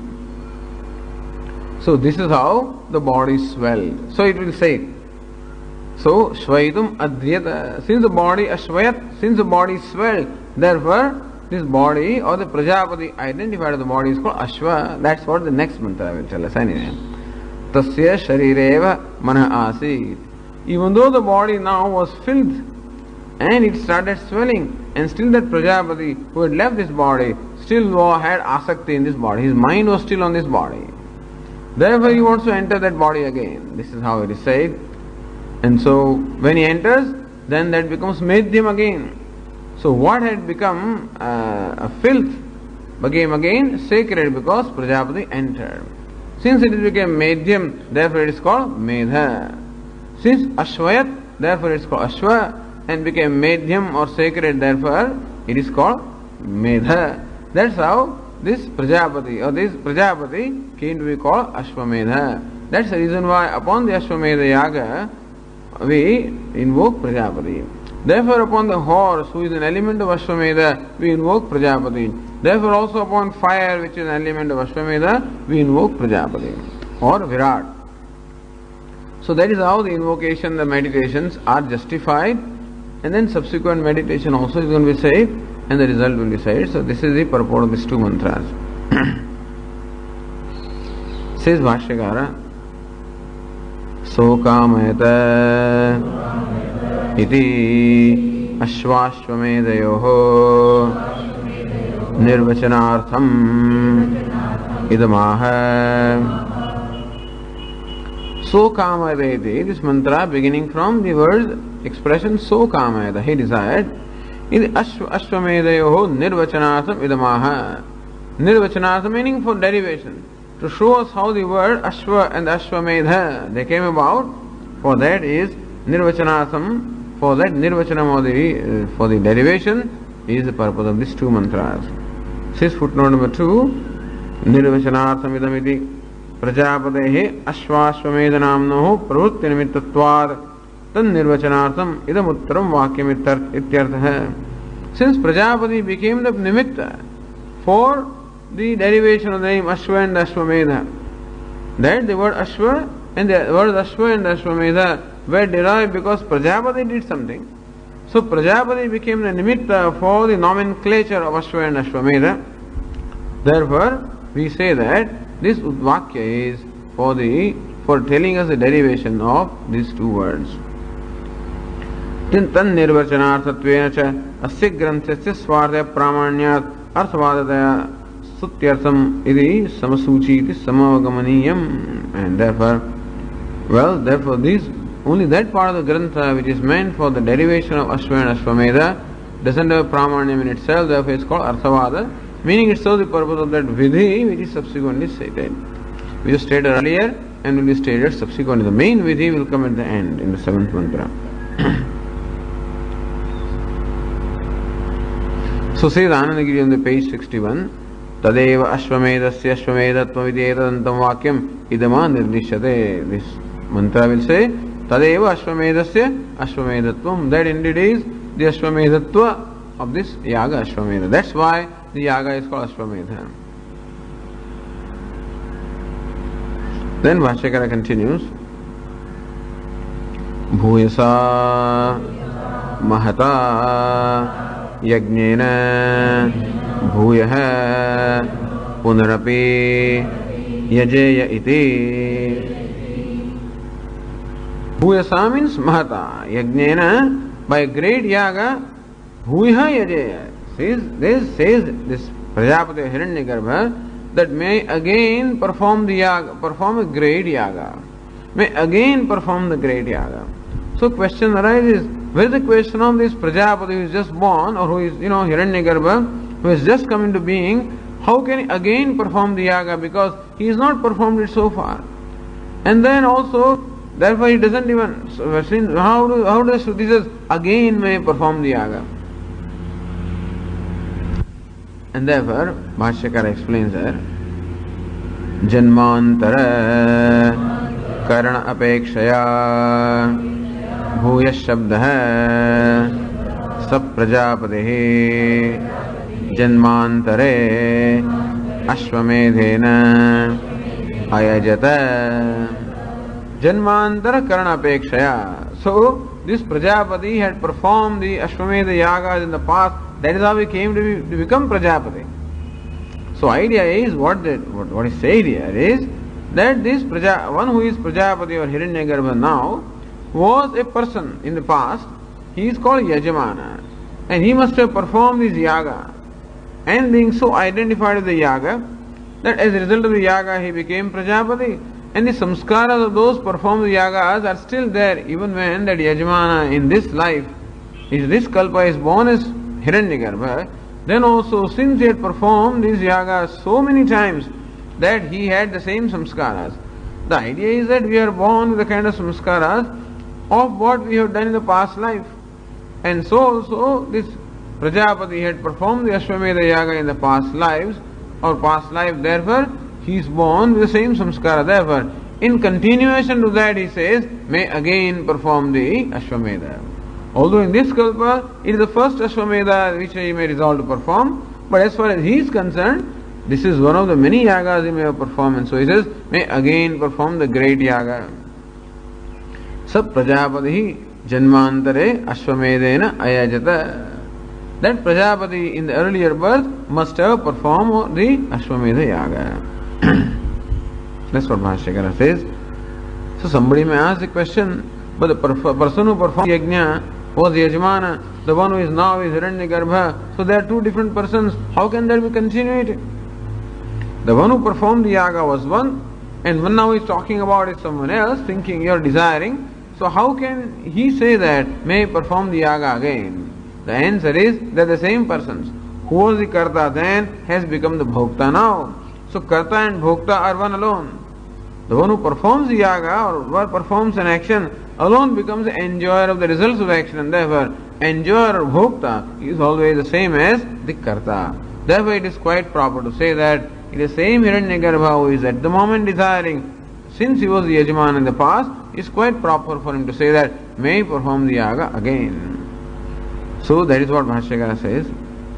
So this is how the body swelled. So it will say, so shvaitum adhriyata. Since the body ashvayat, since the body swelled, therefore this body or the Prajapati identified as the body is called Ashva. That's what the next mantra will tell us anyway. Tasya sharireva mana asit. Even though the body now was filled and it started swelling, and still that Prajapati who had left this body still had asakti in this body. His mind was still on this body. Therefore he wants to enter that body again. This is how it is said. And so when he enters, then that becomes medhyam again. So what had become uh, a filth became again sacred because Prajapati entered. Since it became medhyam, therefore it is called medha. Since ashvayat, therefore it is called ashva, and became medhyam or sacred, therefore it is called medha. That's how this Prajapati or this Prajapati came to be called Ashwamedha. That's the reason why upon the Ashwamedha Yaga we invoke Prajapati. Therefore upon the horse, who is an element of Ashwamedha, we invoke Prajapati. Therefore also upon fire, which is an element of Ashwamedha, we invoke Prajapati or Virat. So that is how the invocation, the meditations are justified, and then subsequent meditation also is going to be said, and the result will be said. So this is the purport of these two mantras. Says Bhashyakara, Sokamayata iti ashvashvamedayoho nirvachanartham idamaha. Sokamayata, this mantra beginning from the word expression Sokamayata, he desired. In ashvamedayoho nirvachanartham idamaha. Nirvachanartham meaning for derivation, to show us how the word ashva and ashvamedha they came about. For that is nirvachanartham. For that nirvachanam or the, uh, for the derivation is the purpose of these two mantras. This is footnote number two. Nirvachanartham idamiti prajapatehe ashvashvamedha namnoho pravrutti nimittatvad tan nirvachanartham idamuttaram vakyam ityartha. Since Prajapati became the nimitta for the derivation of the name Ashva and Ashwamedha, that the word Ashva and the word Ashva and Ashwamedha were derived because Prajapati did something. So Prajapati became the nimitta for the nomenclature of Ashwa and Ashwamedha. Therefore, we say that this Udvakya is for the for telling us the derivation of these two words. Tan nirvachanarthattvena cha asya granthasya swartha pramanyat arthvadadaya sutyartham idi samasuchiti samavagamaniyam. And therefore, well, therefore these only that part of the grantha which is meant for the derivation of Ashwa and Ashwamedha doesn't have a pramanyam in itself, therefore it's called arthavada, meaning it serves the purpose of that vidhi which is subsequently stated. We just stated earlier and will be stated subsequently. The main vidhi will come at the end in the seventh mantra. So says Anandagiri on the page sixty-one, Tadeva Ashwamedasya Ashwamedatva Vidyetantam Vakyam Idama Nirdishyate. This mantra will say, Tadeva Ashwamedasya Ashwamedatvam. That indeed is the Ashwamedatva of this Yaga Ashwamedha. That's why the Yaga is called Ashwamedha. Then Bhashyakara continues, Bhuyasa Mahata Yajnena Bhuyaha Punarapi Yajeya iti. Bhuyasa means Mahata. Yajnena, by a great yaga, Bhuyaha Yajeya. Says, this says this Prajapati Hiranyagarbha that may again perform the yaga, perform a great yaga. May again perform the great yaga. So question arises, where is the question of this Prajapati who is just born, or who is, you know, Hiranyagarbha, who has just come into being, how can he again perform the yaga, because he has not performed it so far. And then also, therefore he doesn't even, so how, do, how does Shruti says, again may perform the yaga. And therefore, Bhashyakara explains there, Janmantara Karana Apekshaya Bhuya Shabdaha Saprajapatihi Janmantare Ashwamedhena Ayajata. Janmantara Karana Apekshaya. So, this Prajapati had performed the Ashwamedha yagas in the past. That is how he came to, be, to become Prajapati. So idea is, what, the, what, what is said here is, that this Praja, one who is Prajapati or Hiranyagarbha now, was a person in the past. He is called Yajamana. And he must have performed this yaga. And being so identified with the yaga, that as a result of the yaga he became Prajapati. And the samskaras of those performed the yagas are still there, even when that Yajamana in this life, in this kalpa is born as Hiranyagarbha, then also since he had performed these yagas so many times that he had the same samskaras. The idea is that we are born with the kind of samskaras of what we have done in the past life. And so also this Prajapati had performed the Ashwamedha yaga in the past lives or past life, therefore he is born with the same samskara. Therefore, in continuation to that he says, may again perform the Ashwamedha. Although in this kalpa, it is the first Ashwamedha which he may resolve to perform, but as far as he is concerned, this is one of the many yagas he may have performed, and so he says, may again perform the great yaga. Sab Prajapati Janmantare Ashwamedhena Ayajata. That Prajapati in the earlier birth must have performed the Ashwamedha yaga. That's what Bhashyakara says. So somebody may ask the question, but the person who performed yajna was the Yajamana, the one who is now is Hiranyagarbha. So they are two different persons. How can there be continuity? The one who performed the yaga was one, and one now is talking about is someone else, thinking you are desiring. So how can he say that may perform the yaga again? The answer is they are the same persons. Who was the Karta then has become the Bhokta now. So Karta and Bhokta are one alone. The one who performs the yaga or one performs an action alone becomes the enjoyer of the results of action, and therefore enjoyer or bhokta is always the same as the karta. Therefore it is quite proper to say that it is the same Hiranyagarbha who is at the moment desiring, since he was the Yajman in the past, it is quite proper for him to say that may perform the yaga again. So that is what Bhashyakara says.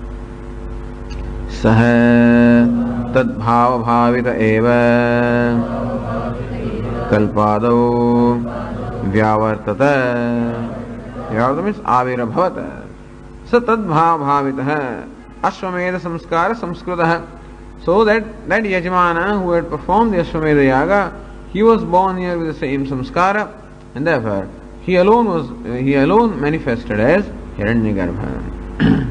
Saha tad bhava bhavita eva kalpado Vyavartata. Vyavartata means avirabhavata. So tadbha bhavitah Ashwamedha samskara samskritah. So that, that Yajamana who had performed the Ashwamedha Yaga, he was born here with the same samskara, and therefore he alone was he alone manifested as Hiranyagarbha.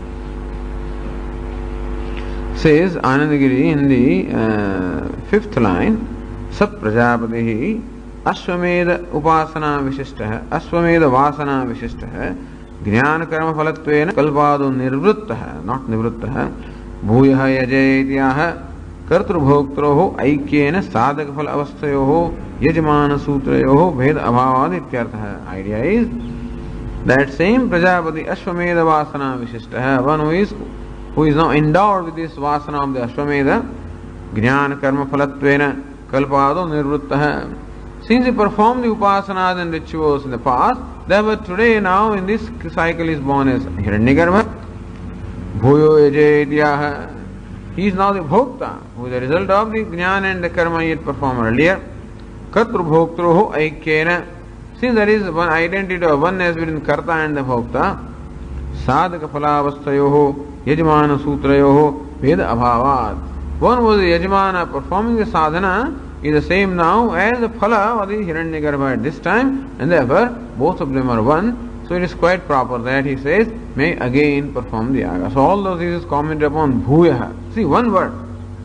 Says Anandagiri in the uh, fifth line, Sat Prajapatihi Ashwamedha Upasana Vishishtah Ashwamedha Vasana Vishishtah Jnana Karma Phalattvena Kalpado Nirvruttah, not Nivruttah, Bhuyaha Yajayatyaha Kartrubhoktroho Aikyena Sadhaka Phala Avastayoho Yajamana Sutrayoho Bhed Abhavad Ityartha. Idea is that same Prajapati Ashwamedha Vasana Vishishtah, one who is who is now endowed with this Vasana of the Ashwamedha, Jnana Karma Phalattvena Kalpado Nirvruttah. Since he performed the upasanas and rituals in the past, therefore today now in this cycle is born as Hiranyagarbha. Bhuyo Yajayatyaha. He is now the Bhokta, who is the result of the Jnana and the Karma he had performed earlier. Kartru Bhoktroho Aikyena. Since there is one identity of oneness between Karta and the Bhokta, Sadhaka Phalavastayoho Yajamana Sutrayoho Veda Abhavad. One was the Yajamana performing the sadhana is the same now as the Phala or the Hiranyagarbha at this time, and therefore both of them are one. So it is quite proper that he says, may again perform the yaga. So all those things is commented upon Bhuyaha. See, one word.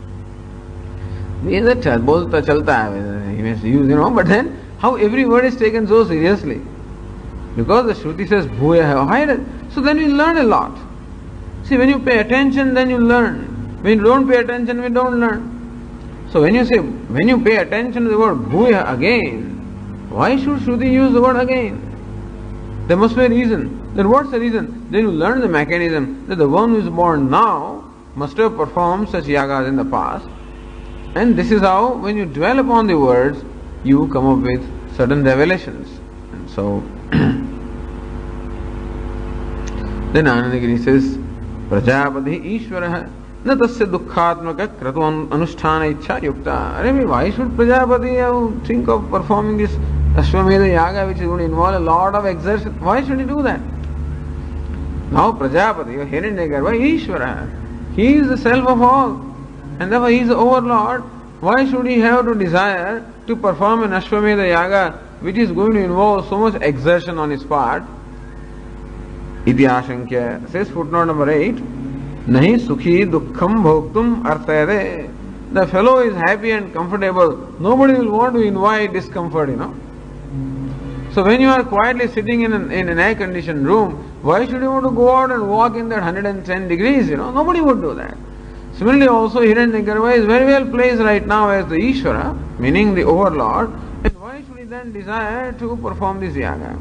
Bolta chalta hai, he may use, you know, but then how every word is taken so seriously. Because the Shruti says Bhuyaha. So then we learn a lot. See, when you pay attention, then you learn. When you don't pay attention, we don't learn. So when you say, when you pay attention to the word Bhuya again, why should Shruti use the word again? There must be a reason. Then what's the reason? Then you learn the mechanism that the one who is born now must have performed such yagas in the past. And this is how, when you dwell upon the words, you come up with certain revelations. And so, then Anandagiri says, Prajapati Ishvaraha na tasya dukkhatmaka kratu anusthana ichha yukta. Why should Prajapati think of performing this Ashwamedha Yaga, which is going to involve a lot of exertion? Why should he do that? Now Prajapati, or Hiranyagarbha, Ishvara, he is the self of all, and therefore he is the overlord. Why should he have to desire to perform an Ashwamedha Yaga, which is going to involve so much exertion on his part? Iti Ashankya, says footnote number eight, Nahi sukhi dukkham bhoktum arthayade. The fellow is happy and comfortable. Nobody will want to invite discomfort, you know. So when you are quietly sitting in an, in an air-conditioned room, why should you want to go out and walk in that one hundred ten degrees, you know? Nobody would do that. Similarly also Hiranyagarbha is very well placed right now as the Ishvara, meaning the overlord. And why should he then desire to perform this yaga?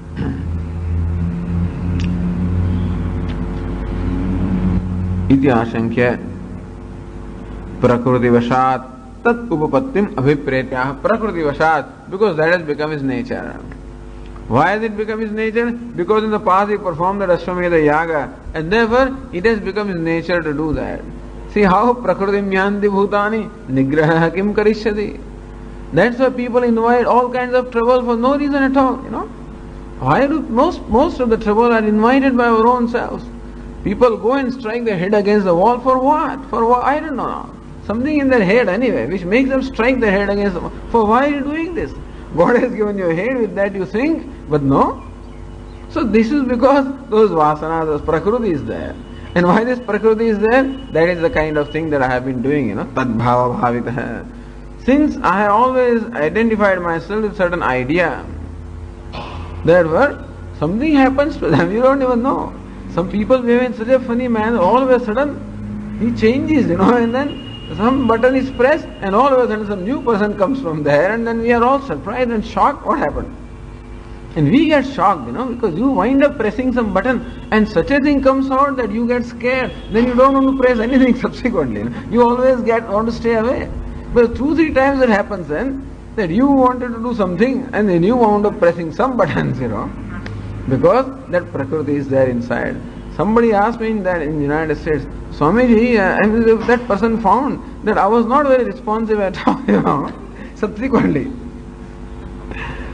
Iti ashankya prakriti vashat tat upapattim abhipretyah. Prakriti vashat, because that has become his nature. Why has it become his nature? Because in the past he performed that Ashwamedha Yaga, and therefore it has become his nature to do that. See how prakritim yanti bhutani nigraha kim karishyati. That's why people invite all kinds of trouble for no reason at all, you know. Why do most most of the trouble are invited by our own selves? People go and strike their head against the wall for what? For what? I don't know. Something in their head anyway, which makes them strike their head against the wall. For why are you doing this? God has given you a head, with that you think, but no. So this is because those vasanas, those prakriti is there. And why this prakriti is there? That is the kind of thing that I have been doing, you know, tadbhava bhavita. Since I have always identified myself with certain idea, therefore something happens to them, you don't even know. Some people behave in such a funny manner, all of a sudden he changes, you know, and then some button is pressed and all of a sudden some new person comes from there, and then we are all surprised and shocked what happened. And we get shocked, you know, because you wind up pressing some button and such a thing comes out that you get scared. Then you don't want to press anything subsequently. You know? You always get want to stay away. But two, three times it happens then that you wanted to do something and then you wound up pressing some buttons, you know. Because that prakriti is there inside. Somebody asked me in that in the United States, Swamiji, uh, if that person found that I was not very responsive at all, you know, subsequently.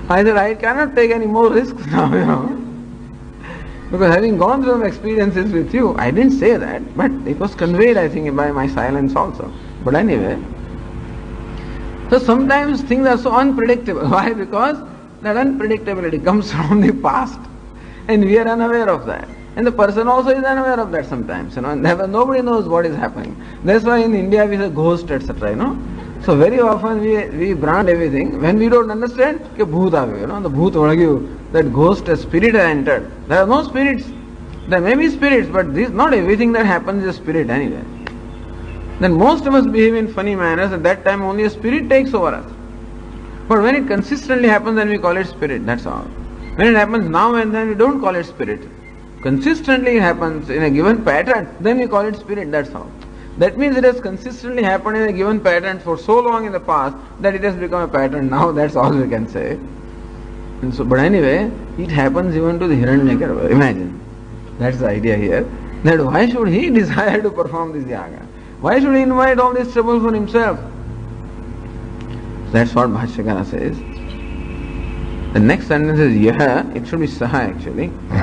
I said, I cannot take any more risks now, you know. Because having gone through some experiences with you, I didn't say that, but it was conveyed, I think, by my silence also. But anyway, so sometimes things are so unpredictable. Why? Because that unpredictability comes from the past, and we are unaware of that. And the person also is unaware of that sometimes, you know, and nobody knows what is happening. That's why in India we say ghost, et cetera, you know. So very often we we brand everything when we don't understand ke bhoot aave, you know, the bhoot valgyu, that ghost, a spirit has entered. There are no spirits. There may be spirits, but this not everything that happens is a spirit anyway. Then most of us behave in funny manners, at that time only a spirit takes over us. But when it consistently happens, then we call it spirit, that's all. When it happens now and then, we don't call it spirit. Consistently it happens in a given pattern, then we call it spirit, that's all. That means it has consistently happened in a given pattern for so long in the past that it has become a pattern now, that's all we can say. And so, but anyway, it happens even to the Hiranyagarbha. Imagine. That's the idea here. That why should he desire to perform this yaga? Why should he invite all this trouble for himself? That's what Bhashyakara says. The next sentence is Yaha, it should be Saha actually.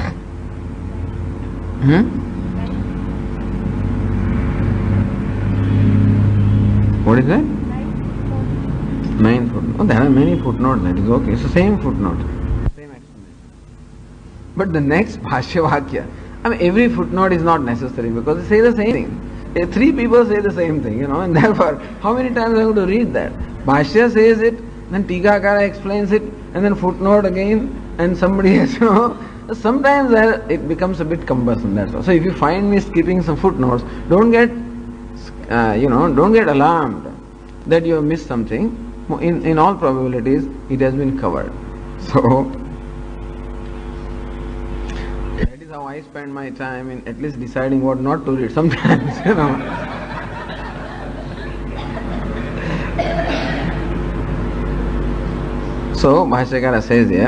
Hmm? What is that? Nine footnote. Oh, there are many footnotes, that is okay. It's the same footnote. Same explanation. But the next Bhashya Vakya, I mean every footnote is not necessary because they say the same thing. Three people say the same thing, you know, and therefore, how many times I have to read that? Bhashya says it, then Tikakara explains it, and then footnote again, and somebody else, you know. Sometimes it becomes a bit cumbersome, that's all. So if you find me skipping some footnotes, don't get, uh, you know, don't get alarmed that you have missed something. In, in all probabilities, it has been covered. So, that is how I spend my time in at least deciding what not to read sometimes, you know. So, Bhashyakara says here,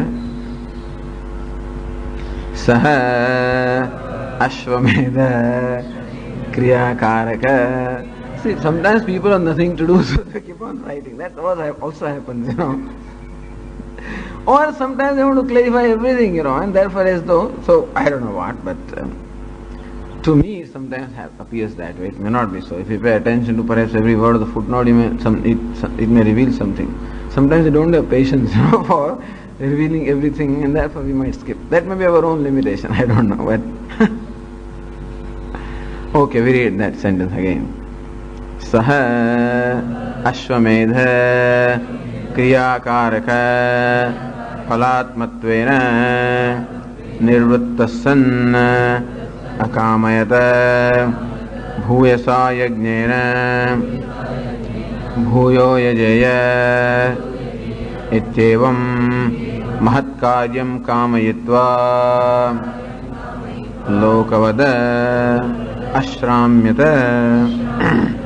Saha Ashwamedha Kriya Karaka. See, sometimes people have nothing to do, so they keep on writing. That also happens, you know. Or sometimes they want to clarify everything, you know, and therefore as though, so I don't know what, but um, to me it sometimes have, appears that way. It may not be so. If you pay attention to perhaps every word of the footnote, it may, some, it, it may reveal something. Sometimes we don't have patience, you know, for revealing everything, and therefore we might skip. That may be our own limitation, I don't know, but okay, we read that sentence again. Saha Ashwamedha Kriyakaraka Phalatmatvena Nirvrittasan Akamayata Bhuyasa Yagnena Bhuyo Yajeya Ityevam Mahatkaryam Kamayitva Lokavada Ashramyata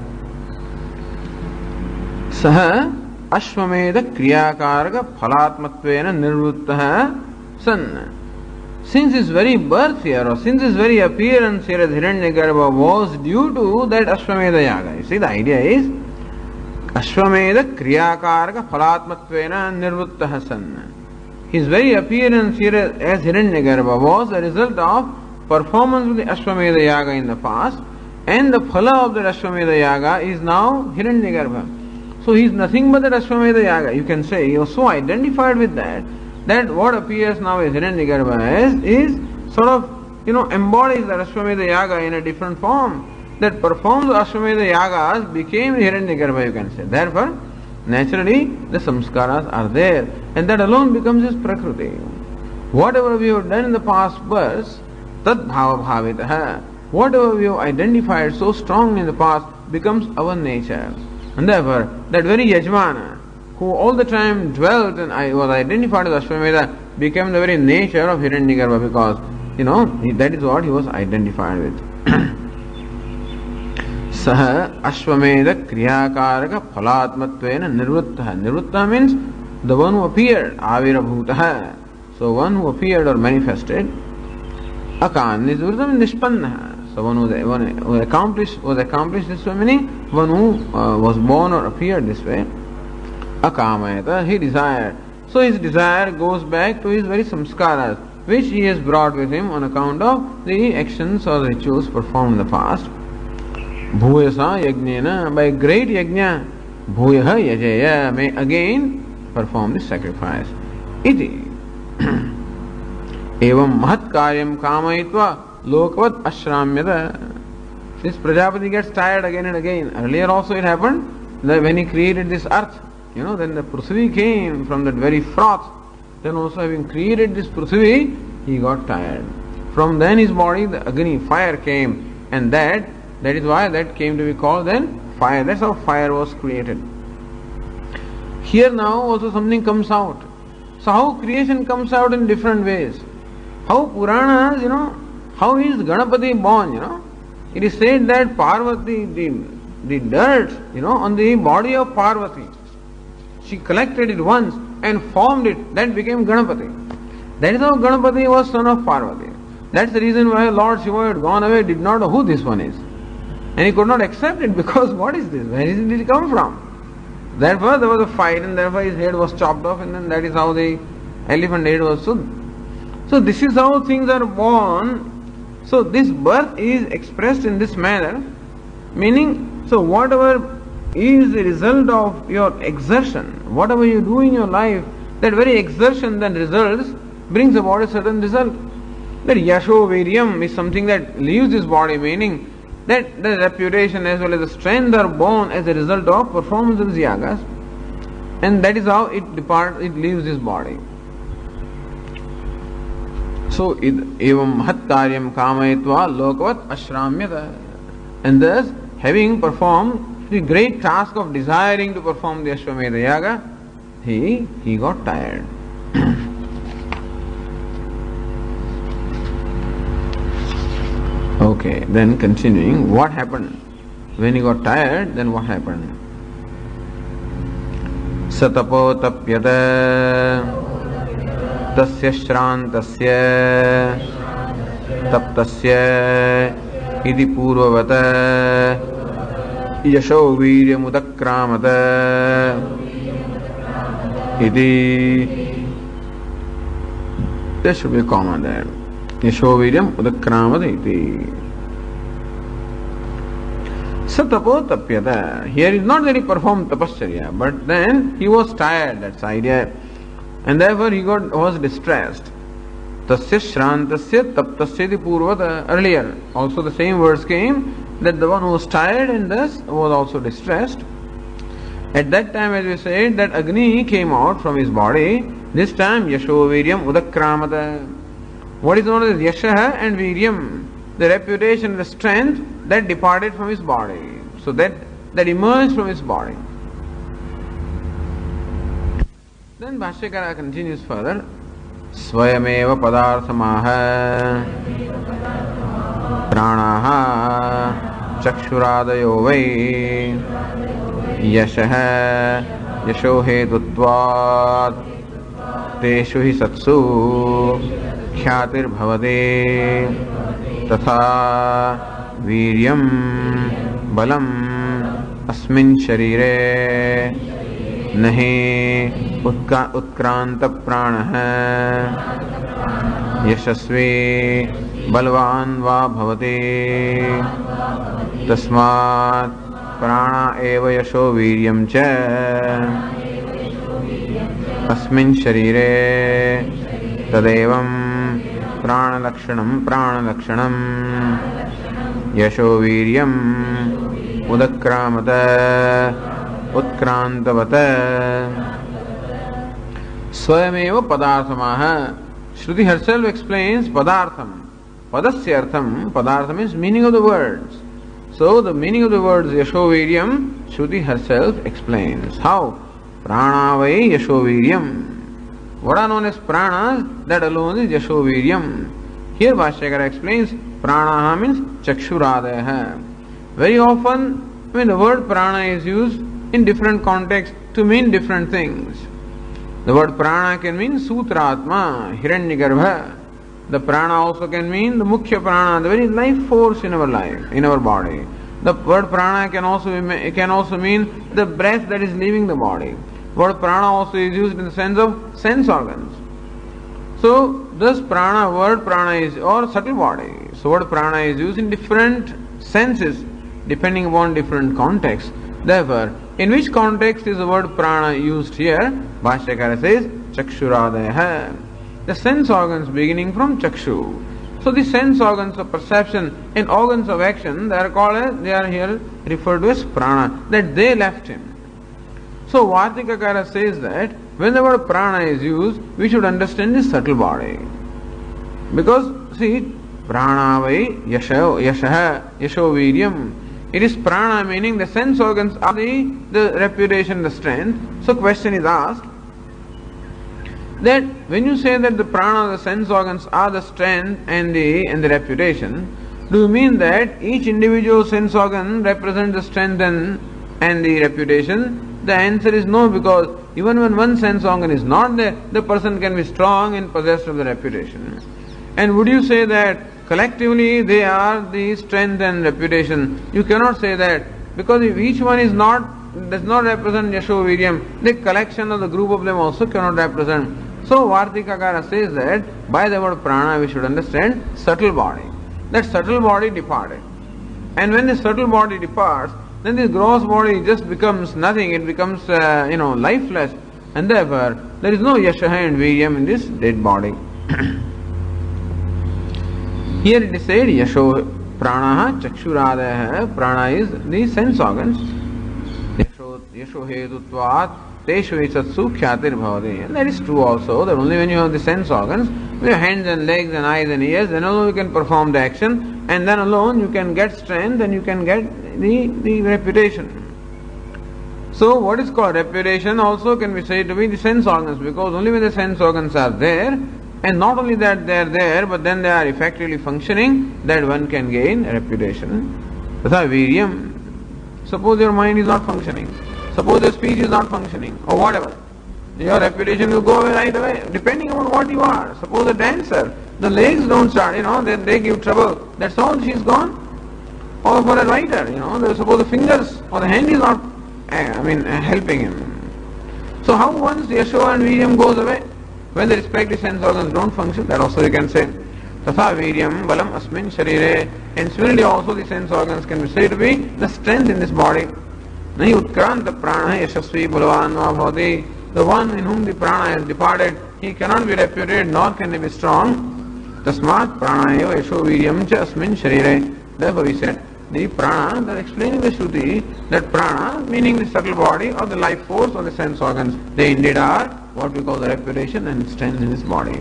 Saha Ashwamedha Kriyakaraka Phalatmatvena Nirvrittaha San. Since his very birth here, or since his very appearance here as Hiranyagarbha was due to that Ashwamedha Yaga. You see, the idea is Ashwamedha Kriyakaraka Phalatmatvena Nirvrittaha San. His very appearance here as Hiranyagarbha was a result of performance of the Ashwamedha Yaga in the past, and the phala of that Ashwamedha Yaga is now Hiranyagarbha. So he is nothing but that Ashwamedha Yaga. You can say he was so identified with that, that what appears now as Hiranyagarbha as is sort of, you know, embodies that Ashwamedha Yaga in a different form. That performs Ashwamedha Yagas became Hiranyagarbha, you can say. Therefore, naturally, the samskaras are there, and that alone becomes his prakriti. Whatever we have done in the past births, tat bhava bhavitaha, whatever we have identified so strongly in the past becomes our nature. And therefore, that very Yajmana, who all the time dwelt and I was identified as Ashwamedha, became the very nature of Hiranyagarbha because, you know, he, that is what he was identified with. Saha Ashwamedha Kriyakaraka Phalatmatvena Nirvrittaha. Nirvrittaha means the one who appeared, Avirabhutaha. So one who appeared or manifested. Akan is Vrutam Nishpannaha. So one who, one who accomplished, was accomplished this way, meaning one who uh, was born or appeared this way. Akamayata, he desired. So his desire goes back to his very samskaras, which he has brought with him on account of the actions or rituals performed in the past. Bhuyasa yajnena, by great yajna, bhuyaha yajeya, may again perform this sacrifice. Iti. Evam mahat karyam kamayitva lokavat ashramyata. This Prajapati gets tired again and again. Earlier also it happened that when he created this earth, you know, then the Prithvi came from that very froth. Then also having created this Prithvi, he got tired. From then his body, the Agni, fire came, and that, that is why that came to be called then fire. That's how fire was created. Here now also something comes out. So how creation comes out in different ways. How Puranas, you know, how is Ganapati born, you know. It is said that Parvati, the, the dirt, you know, on the body of Parvati, she collected it once and formed it, that became Ganapati. That is how Ganapati was son of Parvati. That's the reason why Lord Shiva had gone away, did not know who this one is. And he could not accept it because what is this? Where did it come from? Therefore there was a fight and therefore his head was chopped off and then that is how the elephant head was so. So this is how things are born. So this birth is expressed in this manner, meaning, so whatever is the result of your exertion, whatever you do in your life, that very exertion then results, brings about a certain result. That Yasho Viryam is something that leaves this body, meaning that the reputation as well as the strength are born as a result of performance of the yagas, and that is how it departs, it leaves this body. So, evam mahat karyam kamayitva lokavat ashramyata. And thus, having performed the great task of desiring to perform the Ashwamedha Yaga, he, he got tired. Okay, then continuing, what happened? When he got tired, then what happened? Satapo tapyata tasya shrantasya taptasya iti purvavata yasho viryamudakramata iti. There should be a comma there. Yasho viryam udakramata iti. Satapo tapyata. Here is not that he performed tapasya, but then he was tired, that's the idea. And therefore he got was distressed. Tasya shrantasya taptasya purvata. Earlier also the same words came that the one who was tired and thus was also distressed. At that time, as we said, that Agni came out from his body. This time Yasho Viryam Udakramata. What is known as Yashaha and Viryam, the reputation, the strength that departed from his body. So that that emerged from his body. Then Bhashyakara continues further. Swayameva padarthamaha pranaha chakshuradayo vai yashaha yasho hetutvat teshu hi satsu khyatir bhavate tatha viryam balam asmin sharire nahi उत्क्रांत प्राण है यशस्वी बलवान वा भवते तस्मात् प्राणा एव यशो वीर्यं च अस्मिन् शरीरे तदेवं प्राणलक्षणं प्राणलक्षणं यशो वीर्यं उदक्रामत उत्क्रांतवत. Swayameva padarthamaha. Shruti herself explains padartham. Padasya artham. Padartham means meaning of the words. So the meaning of the words Yashoviryam, Shruti herself explains. How? Prana vai Yashoviryam. What are known as pranas, that alone is Yashoviryam. Here Bhashyakara explains pranaha means chakshuradayaha. Very often when the word prana is used in different contexts to mean different things. The word prana can mean sutratma, hiranyagarbha. The prana also can mean the mukhya prana, the very life force in our life, in our body. The word prana can also be, can also mean the breath that is leaving the body. Word prana also is used in the sense of sense organs. So this prana, word prana is or subtle body. So word prana is used in different senses depending upon different contexts. Therefore, in which context is the word prana used here? Bhashyakara says chakshuradaya. The sense organs beginning from chakshu. So the sense organs of perception and organs of action, they are called as, they are here referred to as prana, that they left him. So Vartikakara says that when the word prana is used, we should understand the subtle body. Because see, prana vai yasho, yashaha, yasho viryam. It is prana meaning the sense organs are the, the reputation, the strength. So question is asked that when you say that the prana, the sense organs are the strength and the and the reputation, do you mean that each individual sense organ represents the strength and, and the reputation? The answer is no, because even when one sense organ is not there, the person can be strong and possessed of the reputation. And would you say that collectively they are the strength and reputation? You cannot say that, because if each one is not, does not represent Yasho Viryam, the collection of the group of them also cannot represent. So Vartikakara says that by the word prana we should understand subtle body. That subtle body departed. And when the subtle body departs, then this gross body just becomes nothing, it becomes uh, you know lifeless, and therefore there is no Yashaha and Viryam in this dead body. Here it is said Yasho Pranaha Chakshuradaya. Prana is the sense organs. Yasho Yasho Hedutvat Teshu Isatsu Khyatir Bhavati. And that is true also, that only when you have the sense organs, with your hands and legs and eyes and ears, then alone you can perform the action, and then alone you can get strength and you can get the, the reputation. So what is called reputation also can be said to be the sense organs, because only when the sense organs are there, and not only that they are there, but then they are effectively functioning, that one can gain reputation. Tatha viryam. Suppose your mind is not functioning, suppose your speech is not functioning, or whatever, your reputation will go away right away, depending on what you are. Suppose a dancer, the legs don't start, you know, then they give trouble, that's all, she's gone. Or for a writer, you know, suppose the fingers or the hand is not, I mean, helping him. So how once Yasho and Viryam goes away? When the respective sense organs don't function, that also you can say. Tatha Viryam Balam Asmin Sharire. And similarly also the sense organs can be said to be the strength in this body. Nahi Utkranta Prana Yashasvi Balavan Bhavati. The one in whom the prana has departed, he cannot be reputed, nor can he be strong. Tasmat Prana Eva Yasho Viryam Cha Asmin Sharire. Therefore we said, the prana, that explaining the Shruti, that prana, meaning the subtle body or the life force or the sense organs, they indeed are what we call the reputation and strength in this body.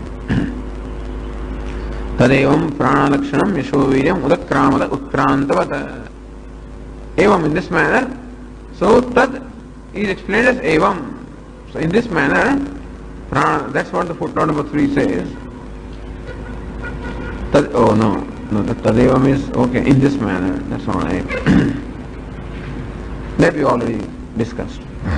Tadevam prana lakshanam yasho viryam udakramada utkrantavata. Evam, in this manner, so tad is explained as evam. So in this manner, prana, that's what the footnote number three says. Tad, oh no. No, the Tadevam is okay in this manner, that's all right. That we already discussed.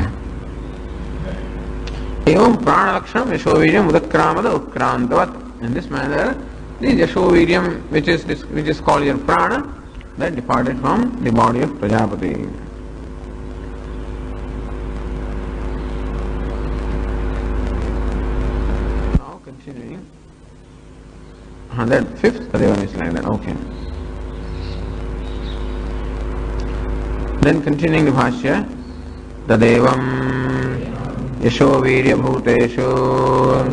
Evam prana laksham yashoviryam udakramada utkrantavat. In this manner, the yashoviryam, which is this, which is called your prana, that departed from the body of Prajapati. Now continuing. And that fifth Tadevam is like that, okay. Then continuing the Bhashya, Tadevam Yasho Virya Bhuteshu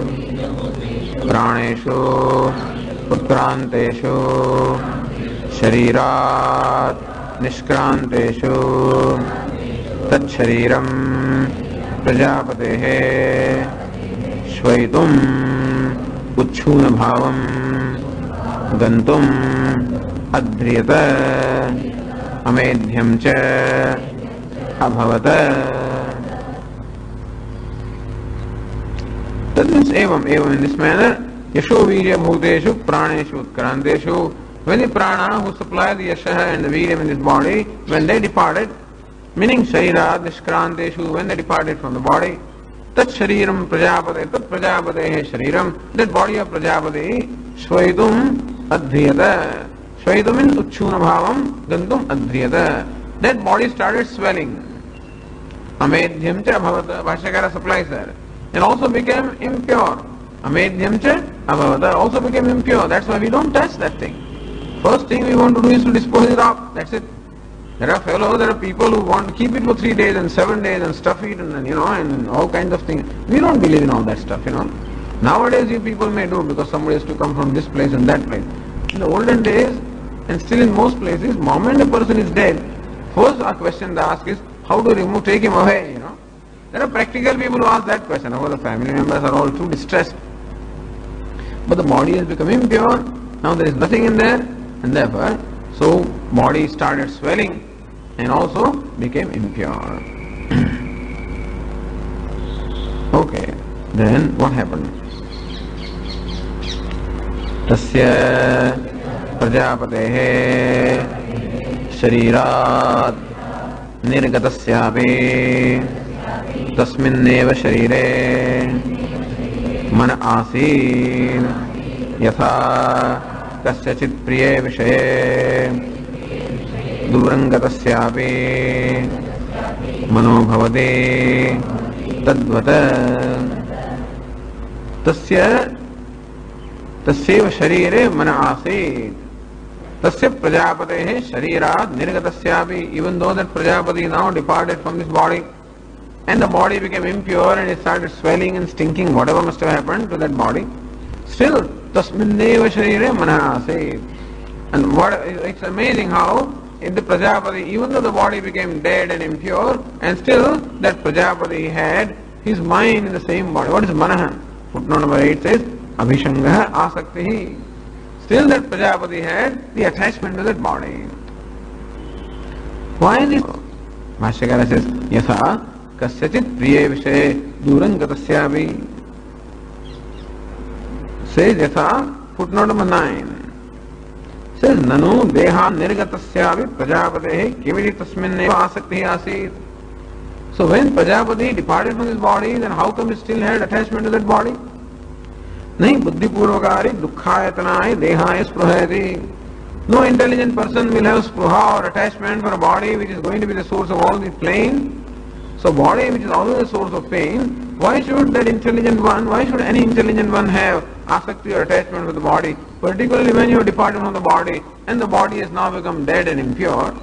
Praneshu Utkranteshu Sharirat Nishkranteshu Tat Shariram Prajapatehe Shvaitum Uchchuna Bhavam Gantum Adhriyata Amedhyam Cha Abhavata. That means evam, evam in this manner, Yasho Virya Bhuteshu Praneshu Utkranteshu. When the prana who supply the Yashaha and the Viryam in this body, when they departed, meaning Sharirat Nishkranteshu, when they departed from the body, Tat Shariram Prajapate, Tat Prajapate Shariram, that body of Prajapati, Shvaitum Adhriyata. Shvaitum means Uchchuna Bhavam, Gandum Adhriyata. That body started swelling. Amedhyam cha abhavata. Bhashyakara supplies that. And also became impure. Amedhyam cha abhavata. Also became impure. That's why we don't touch that thing. First thing we want to do is to dispose it off. That's it. There are fellows, there are people who want to keep it for three days and seven days and stuff it and, you know, and all kinds of things. We don't believe in all that stuff, you know. Nowadays you people may do because somebody has to come from this place and that place. In the olden days, and still in most places, moment a person is dead, first our question they ask is, how to remove, take him away, you know. There are practical people who ask that question. How the family members are all too distressed. But the body has become impure, now there is nothing in there, and therefore, so body started swelling and also became impure. Okay, then what happened? Tasya prajapatehe sharirat nirgatasyapi tasminneva sharire man asin yatha kasyachit priye vishaye दूरंगतस्यापि मनो भवति तद्वत तस्य तस्यैव शरीरे मन आसीत् तस्य प्रजापतेः शरीरात् निर्गतस्यापि. Even though that Prajapati now departed from this body and the body became impure and it started swelling and stinking, whatever must have happened to that body, still tasminneva sharire mana asit. And what, it's amazing how in the Prajapati, even though the body became dead and impure, and still that Prajapati had his mind in the same body. What is manaha? Footnote number eight says, abhishangaha asaktihi. Still that Prajapati had the attachment to that body. Why is it? Bhashyakara says, yatha kasyachit priye vishaye durangatasyavi. Says yatha, footnote number nine. Says nanu deha nirgatasyavi prajapatehi kividi tasminneva asaktihi asit. So when Prajapati departed from his body, then how come he still had attachment to that body? Nahi buddhipurvakari dukkhayatanaye dehaya spruhayati. No intelligent person will have spruha or attachment for a body which is going to be the source of all the pain. So body which is always a source of pain, why should that intelligent one, why should any intelligent one have asakti or attachment with the body, particularly when you have departed from the body and the body has now become dead and impure?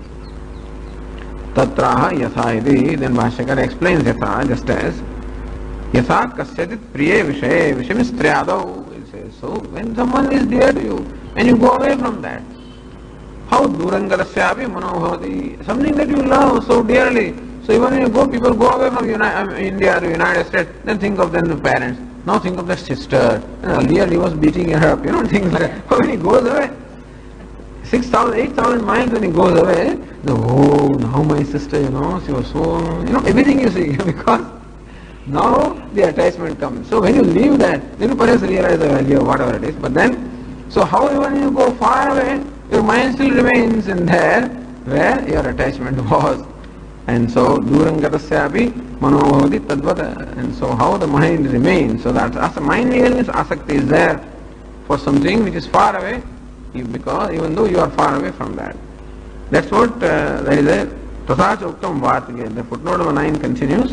Tatraha yatha iti. Then Bhashyakara explains yatha just as yatha kasyatit priye vishaye visham striyadau. He says, so when someone is dear to you and you go away from that, how durangadasyapi mano bhavati, something that you love so dearly. So even when you go, people go away from Uni- um, India to United States, then think of their parents. Now think of their sister. And earlier he was beating her up, you know, things like that. But when he goes away, six thousand, eight thousand miles when he goes away, the, oh, now my sister, you know, she was so, you know, everything you see, because now the attachment comes. So when you leave that, then you perhaps realize the value of whatever it is. But then, so however when you go far away, your mind still remains in there where your attachment was. And so, durangatasyapi mano bhavati tadvata. And so how the mind remains. So that as mindliness, asakti is there for something which is far away, because even though you are far away from that. That's what, uh, there is a tasacha uktam vat again. The footnote number nine continues.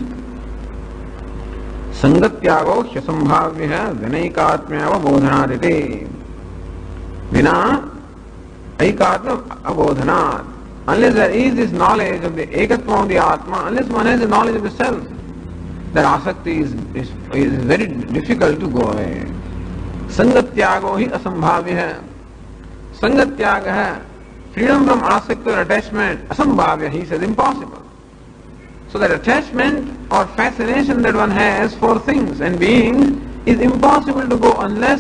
Sangatyago hyasambhavya vinaikatmyava bodhanaditi. Vina aikatma abodhanat. Unless there is this knowledge of the ekatma of the Atma, unless one has the knowledge of the self, that asakti is, is, is very difficult to go away. Sangatyago hi asambhavya. Sangatyaga, freedom from asakti or attachment, asambhavya, he says impossible. So that attachment or fascination that one has for things and beings is impossible to go unless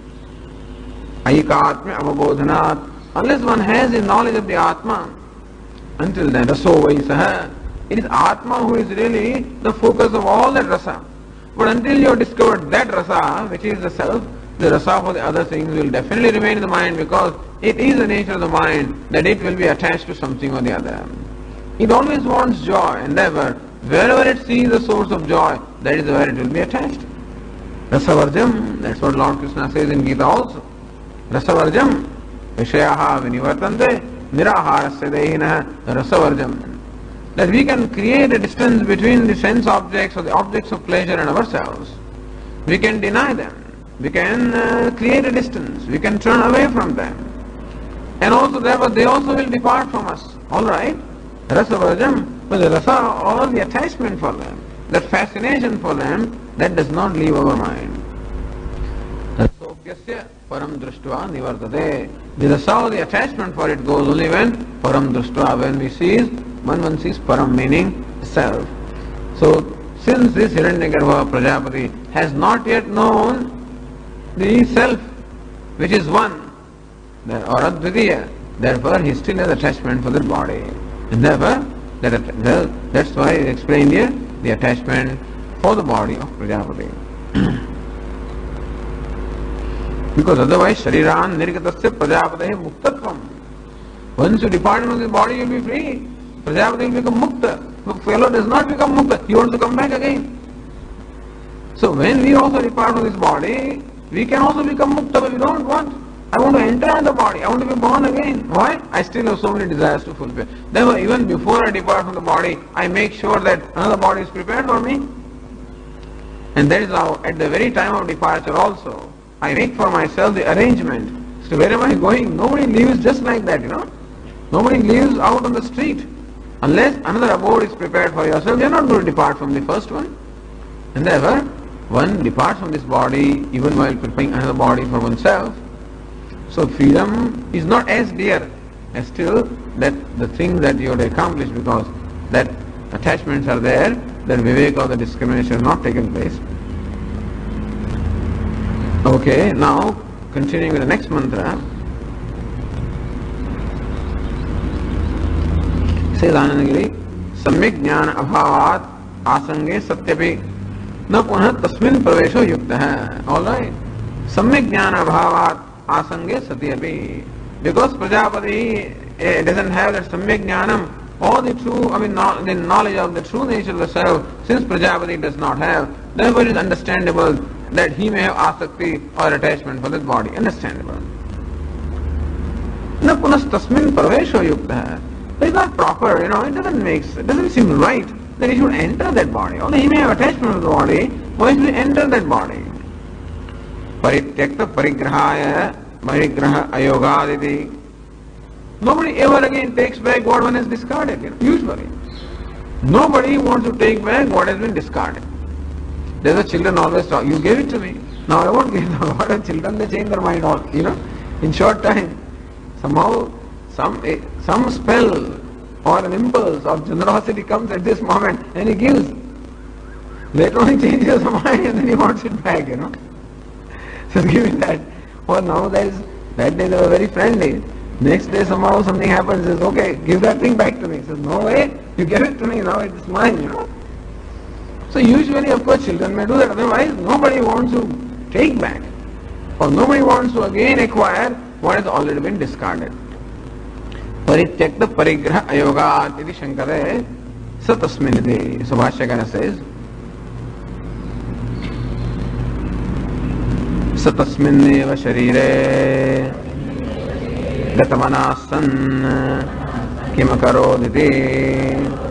aikatma avabodhanat, unless one has the knowledge of the Atma. Until then, raso vaisaha. It is Atma who is really the focus of all that rasa. But until you have discovered that rasa, which is the self, the rasa for the other things will definitely remain in the mind, because it is the nature of the mind that it will be attached to something or the other. It always wants joy, and therefore, wherever it sees the source of joy, that is where it will be attached. Rasavarjam, that's what Lord Krishna says in Gita also. Rasavarjam, vishayaha vinivartante, niraharasya dehinaha rasavarjam. that we can create a distance between the sense objects or the objects of pleasure and ourselves. We can deny them. We can uh, create a distance. We can turn away from them. And also therefore they also will depart from us. Alright? Rasa Vrajam, but the rasa or the attachment for them, that fascination for them, that does not leave our mind. Rasopyasya param društva nivartate. The rasa or the attachment for it goes only when param društva, when we see, when one sees param, meaning self. So since this Hiranyagarbha Prajapati has not yet known the self, which is one, or Advitiya, therefore he still has attachment for the body. And therefore, that, that's why I explained here the attachment for the body of Prajapati. Because otherwise, Shariran Nirgatasya Prajapati Muktatvam. Once you depart from the body, you will be free. Prajapati will become Mukta. The fellow does not become Mukta. He wants to come back again. So when we also depart from this body, we can also become Mukta, but we don't want. I want to enter the body. I want to be born again. Why? I still have so many desires to fulfill. Therefore, even before I depart from the body, I make sure that another body is prepared for me. And that is how, at the very time of departure also, I make for myself the arrangement. So wherever I am going, nobody lives just like that, you know. Nobody lives out on the street. Unless another abode is prepared for yourself, you are not going to depart from the first one. And therefore, one departs from this body even while preparing another body for oneself. So freedom is not as dear as still that the things that you have to accomplish, because that attachments are there, that viveka or the discrimination has not taken place. Okay, now continuing with the next mantra. Says Anandagiri, Samyak Jnana Abhavat Asange Satyapi Na Punah Tasmin Pravesho Yukta. Alright. Samyak Jnana Abhavat Asange Satyapi. Because Prajapati eh, doesn't have that Samyak Jnanam, or the true, I mean, no, the knowledge of the true nature of the self, since Prajapati does not have, therefore it is understandable that he may have asakti or attachment for this body. Understandable. Na punas tasmin pravesho yukta. It is not proper, you know, it doesn't make, it doesn't seem right that he should enter that body. Although he may have attachment to the body, why should he enter that body? Parityakta parigrahaya parigraha ayogaditi. Nobody ever again takes back what one has discarded, you know, usually. Nobody wants to take back what has been discarded. There's a children always talk, you gave it to me, now I won't give it. What are children? They change their mind all, you know, in short time. Somehow, some some spell or an impulse of generosity comes at this moment and he gives. Later on he changes his mind and then he wants it back, you know. So give it that. Or now that is, that day they were very friendly. Next day somehow something happens, he says, okay, give that thing back to me. He says, no way, you gave it to me, now it's mine, you know. So usually, of course, children may do that. Otherwise, nobody wants to take back, or nobody wants to again acquire what has already been discarded. Parityakta parigraha ayogat iti shankare satasminiti. So Bhashyakara says, satasminneva sharire gatamanasan kimakaroditi.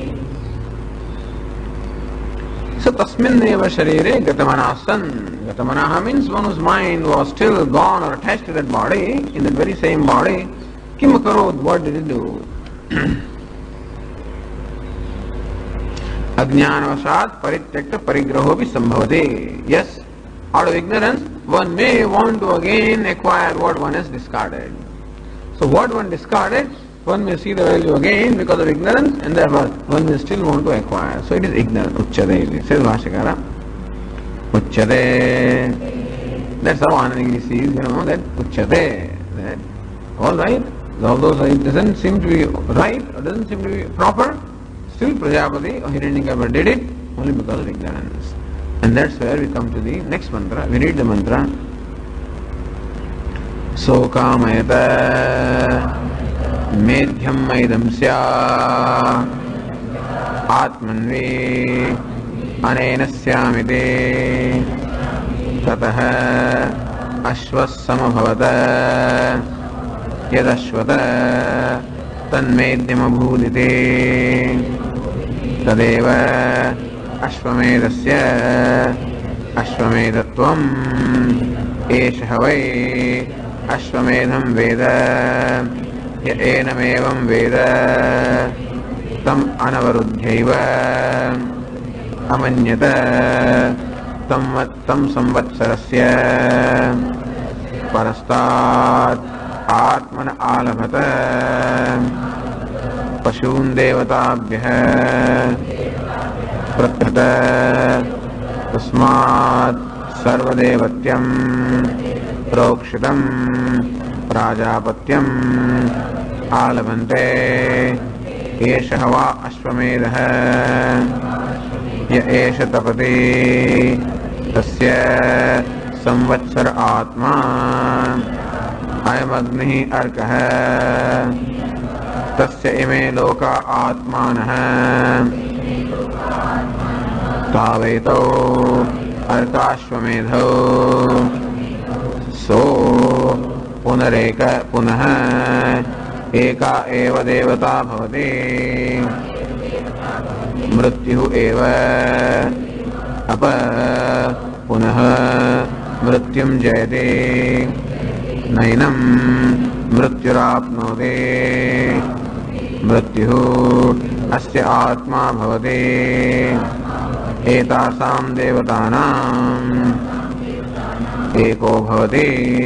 So tasminneva sharire gatamanasan. Gatamanaha means one whose mind was still gone or attached to that body, in that very same body. Kim akarod, what did it do? Ajnanavasat parityakta parigrahopi sambhavati. Yes, out of ignorance, one may want to again acquire what one has discarded. So what one discarded, one may see the value again because of ignorance, and therefore one may still want to acquire. So it is ignorance. Uchyade, says Bhashyakara. Uchyade. That's how Anandagiri sees, you know, that uchyade. That, all right, although it doesn't seem to be right, or doesn't seem to be proper, still Prajapati or Hiranyagarbha did it only because of ignorance. And that's where we come to the next mantra. We read the mantra. Sokamayata Medhyam maidam sya Atmanvi Anena syamite Tataha Ashvas samabhavata Yadashvata तन्मेद्यमभूदिते तदेव अश्वमेधस्य अश्वमेधत्वम् एषः वै अश्वमेधं वेद य एनमेवं वेद तम् अनवरुध्यैव अमन्यत तं तं संवत्सरस्य परस्तात् आत्मन आलभत पशून् देवताभ्यः प्रकृत तस्मात् सर्वदेवत्यं प्रोक्षितं प्राजापत्यम् आलभन्ते एषः वा अश्वमेधः य एष तपति तस्य संवत्सर आत्मा अयमग्निः अर्कः तस्य इमे लोका आत्मानः तावेतो अर्काश्वमेधौ सो पुनरेक पुनः एका एव देवता भवति मृत्युः एव अप पुनः मृत्युं जयते नैनं मृत्युराप्नोति मृत्युः अस्य आत्मा भवति एतासां देवतानाम् एको भवति.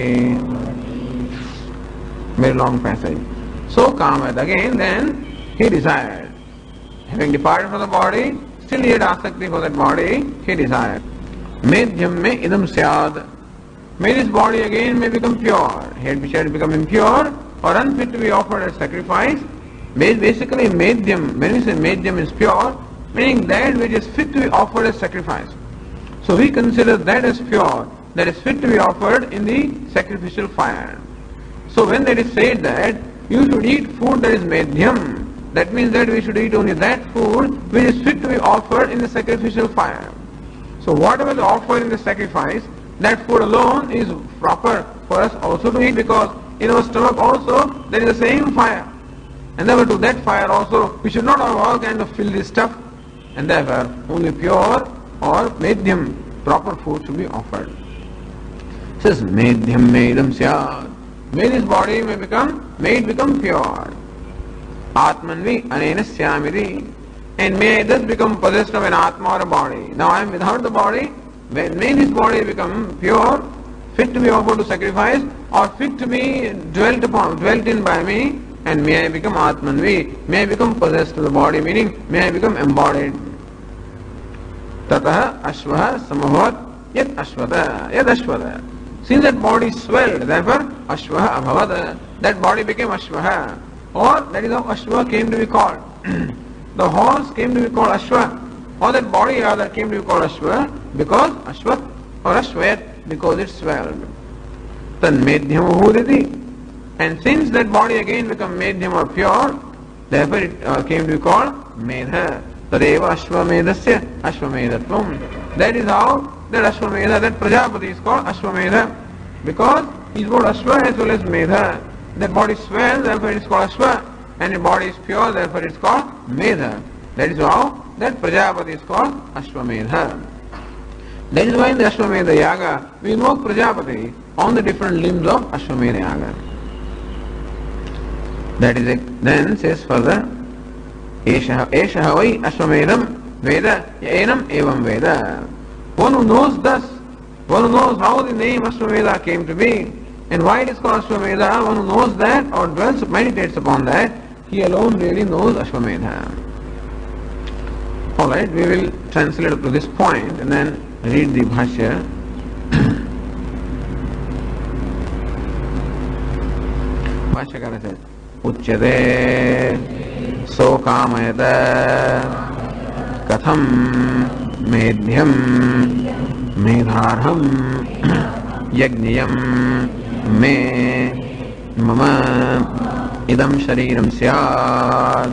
Very long passage. So Kamat again, then he desired. Having departed from the body, still he had asakti for that body, he desired. Medhyam me idam syad. May this body again may become pure. He had shall become impure or unfit to be offered as sacrifice. Basically medhyam, when we say medhyam is pure, meaning that which is fit to be offered as sacrifice. So we consider that as pure, that is fit to be offered in the sacrificial fire. So when it is said that you should eat food that is medhyam, that means that we should eat only that food which is fit to be offered in the sacrificial fire. So whatever is offered in the sacrifice, that food alone is proper for us also to eat, because in our stomach also there is the same fire. And therefore to that fire also we should not have all kind of filthy stuff, and therefore only pure or medhyam proper food should be offered. It says medhyam medam syad. May this body may become, may it become pure. Atmanvi anena syamiri. And may I thus become possessed of an atma or a body. Now I am without the body. When may this body become pure, fit to be offered to sacrifice, or fit to be dwelt upon, dwelt in by me, and may I become Atmanvi, may I become possessed of the body, meaning may I become embodied. Tataha ashvaha samabhavat yat ashvata, yat ashvata. Since that body swelled, therefore ashvaha abhavat, that body became ashvaha, or that is how ashva came to be called. The horse came to be called ashva, or that body rather came to be called ashva, because ashvat or ashvayat, because it swelled. Then medhyam bhuditi. And since that body again become medhyam or pure, therefore it uh, came to be called medha. Tadeva ashvamedasya ashvamedatvam. That is how that ashvamedha, that Prajapati is called ashvamedha, because he is called ashva as well as medha. That body swells, therefore it is called ashva, and the body is pure, therefore it is called medha. That is how that Prajapati is called ashvamedha. That is why in the Ashwamedha Yaga we invoke Prajapati on the different limbs of Ashwamedha Yaga. That is it. Then says further, Esha vai Ashwamedham Veda Enam Evam Veda. One who knows thus, one who knows how the name Ashwamedha came to be, and why it is called Ashwamedha, one who knows that or dwells, meditates upon that, he alone really knows Ashwamedha. Alright, we will translate up to this point and then read the Bhashya. Bhashyakara says, Uchyate sokamayata katham medhyam medharham yajniyam me mama idam shariram syad.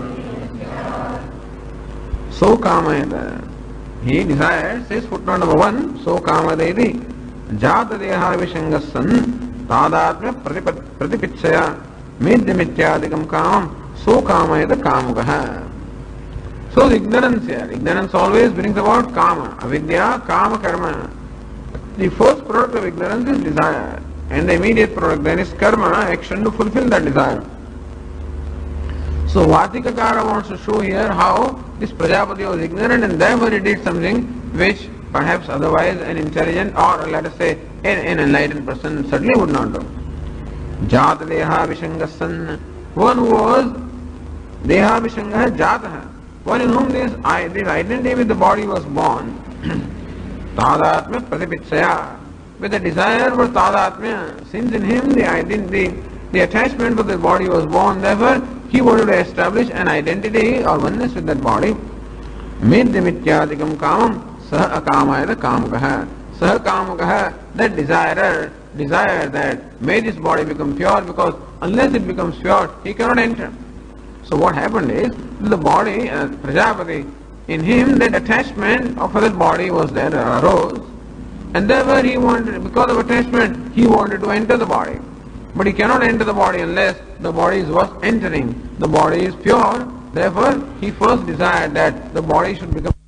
So kamayata. He desires, says footnote number one, so kamadeti jata deha vishangasan tadatma pratipitsaya medhyamityadikam kamam So kamayata kamagaha. So the ignorance here, ignorance always brings about kama, avidya, kama, karma. The first product of ignorance is desire, and the immediate product then is karma, action to fulfill that desire. So Vatikakara wants to show here how this Prajapati was ignorant and therefore he did something which perhaps otherwise an intelligent or let us say an, an enlightened person certainly would not do. Jata deha vishangasan, one who was deha vishangaha jataha, one in whom this, this identity with the body was born. Tadatmya pratipitsaya, with a desire for tadatmya, since in him the identity, the attachment for the body was born, therefore he wanted to establish an identity or oneness with that body. Midyamityadikam kamam sah akamayata kamagaha. Sah kamagaha, that desirer, desire that may this body become pure, because unless it becomes pure, he cannot enter. So what happened is, the body, uh, Prajapati, in him that attachment for that body was there, arose, and therefore he wanted, because of attachment, he wanted to enter the body. But he cannot enter the body unless the body is worth entering. The body is pure, therefore he first desired that the body should become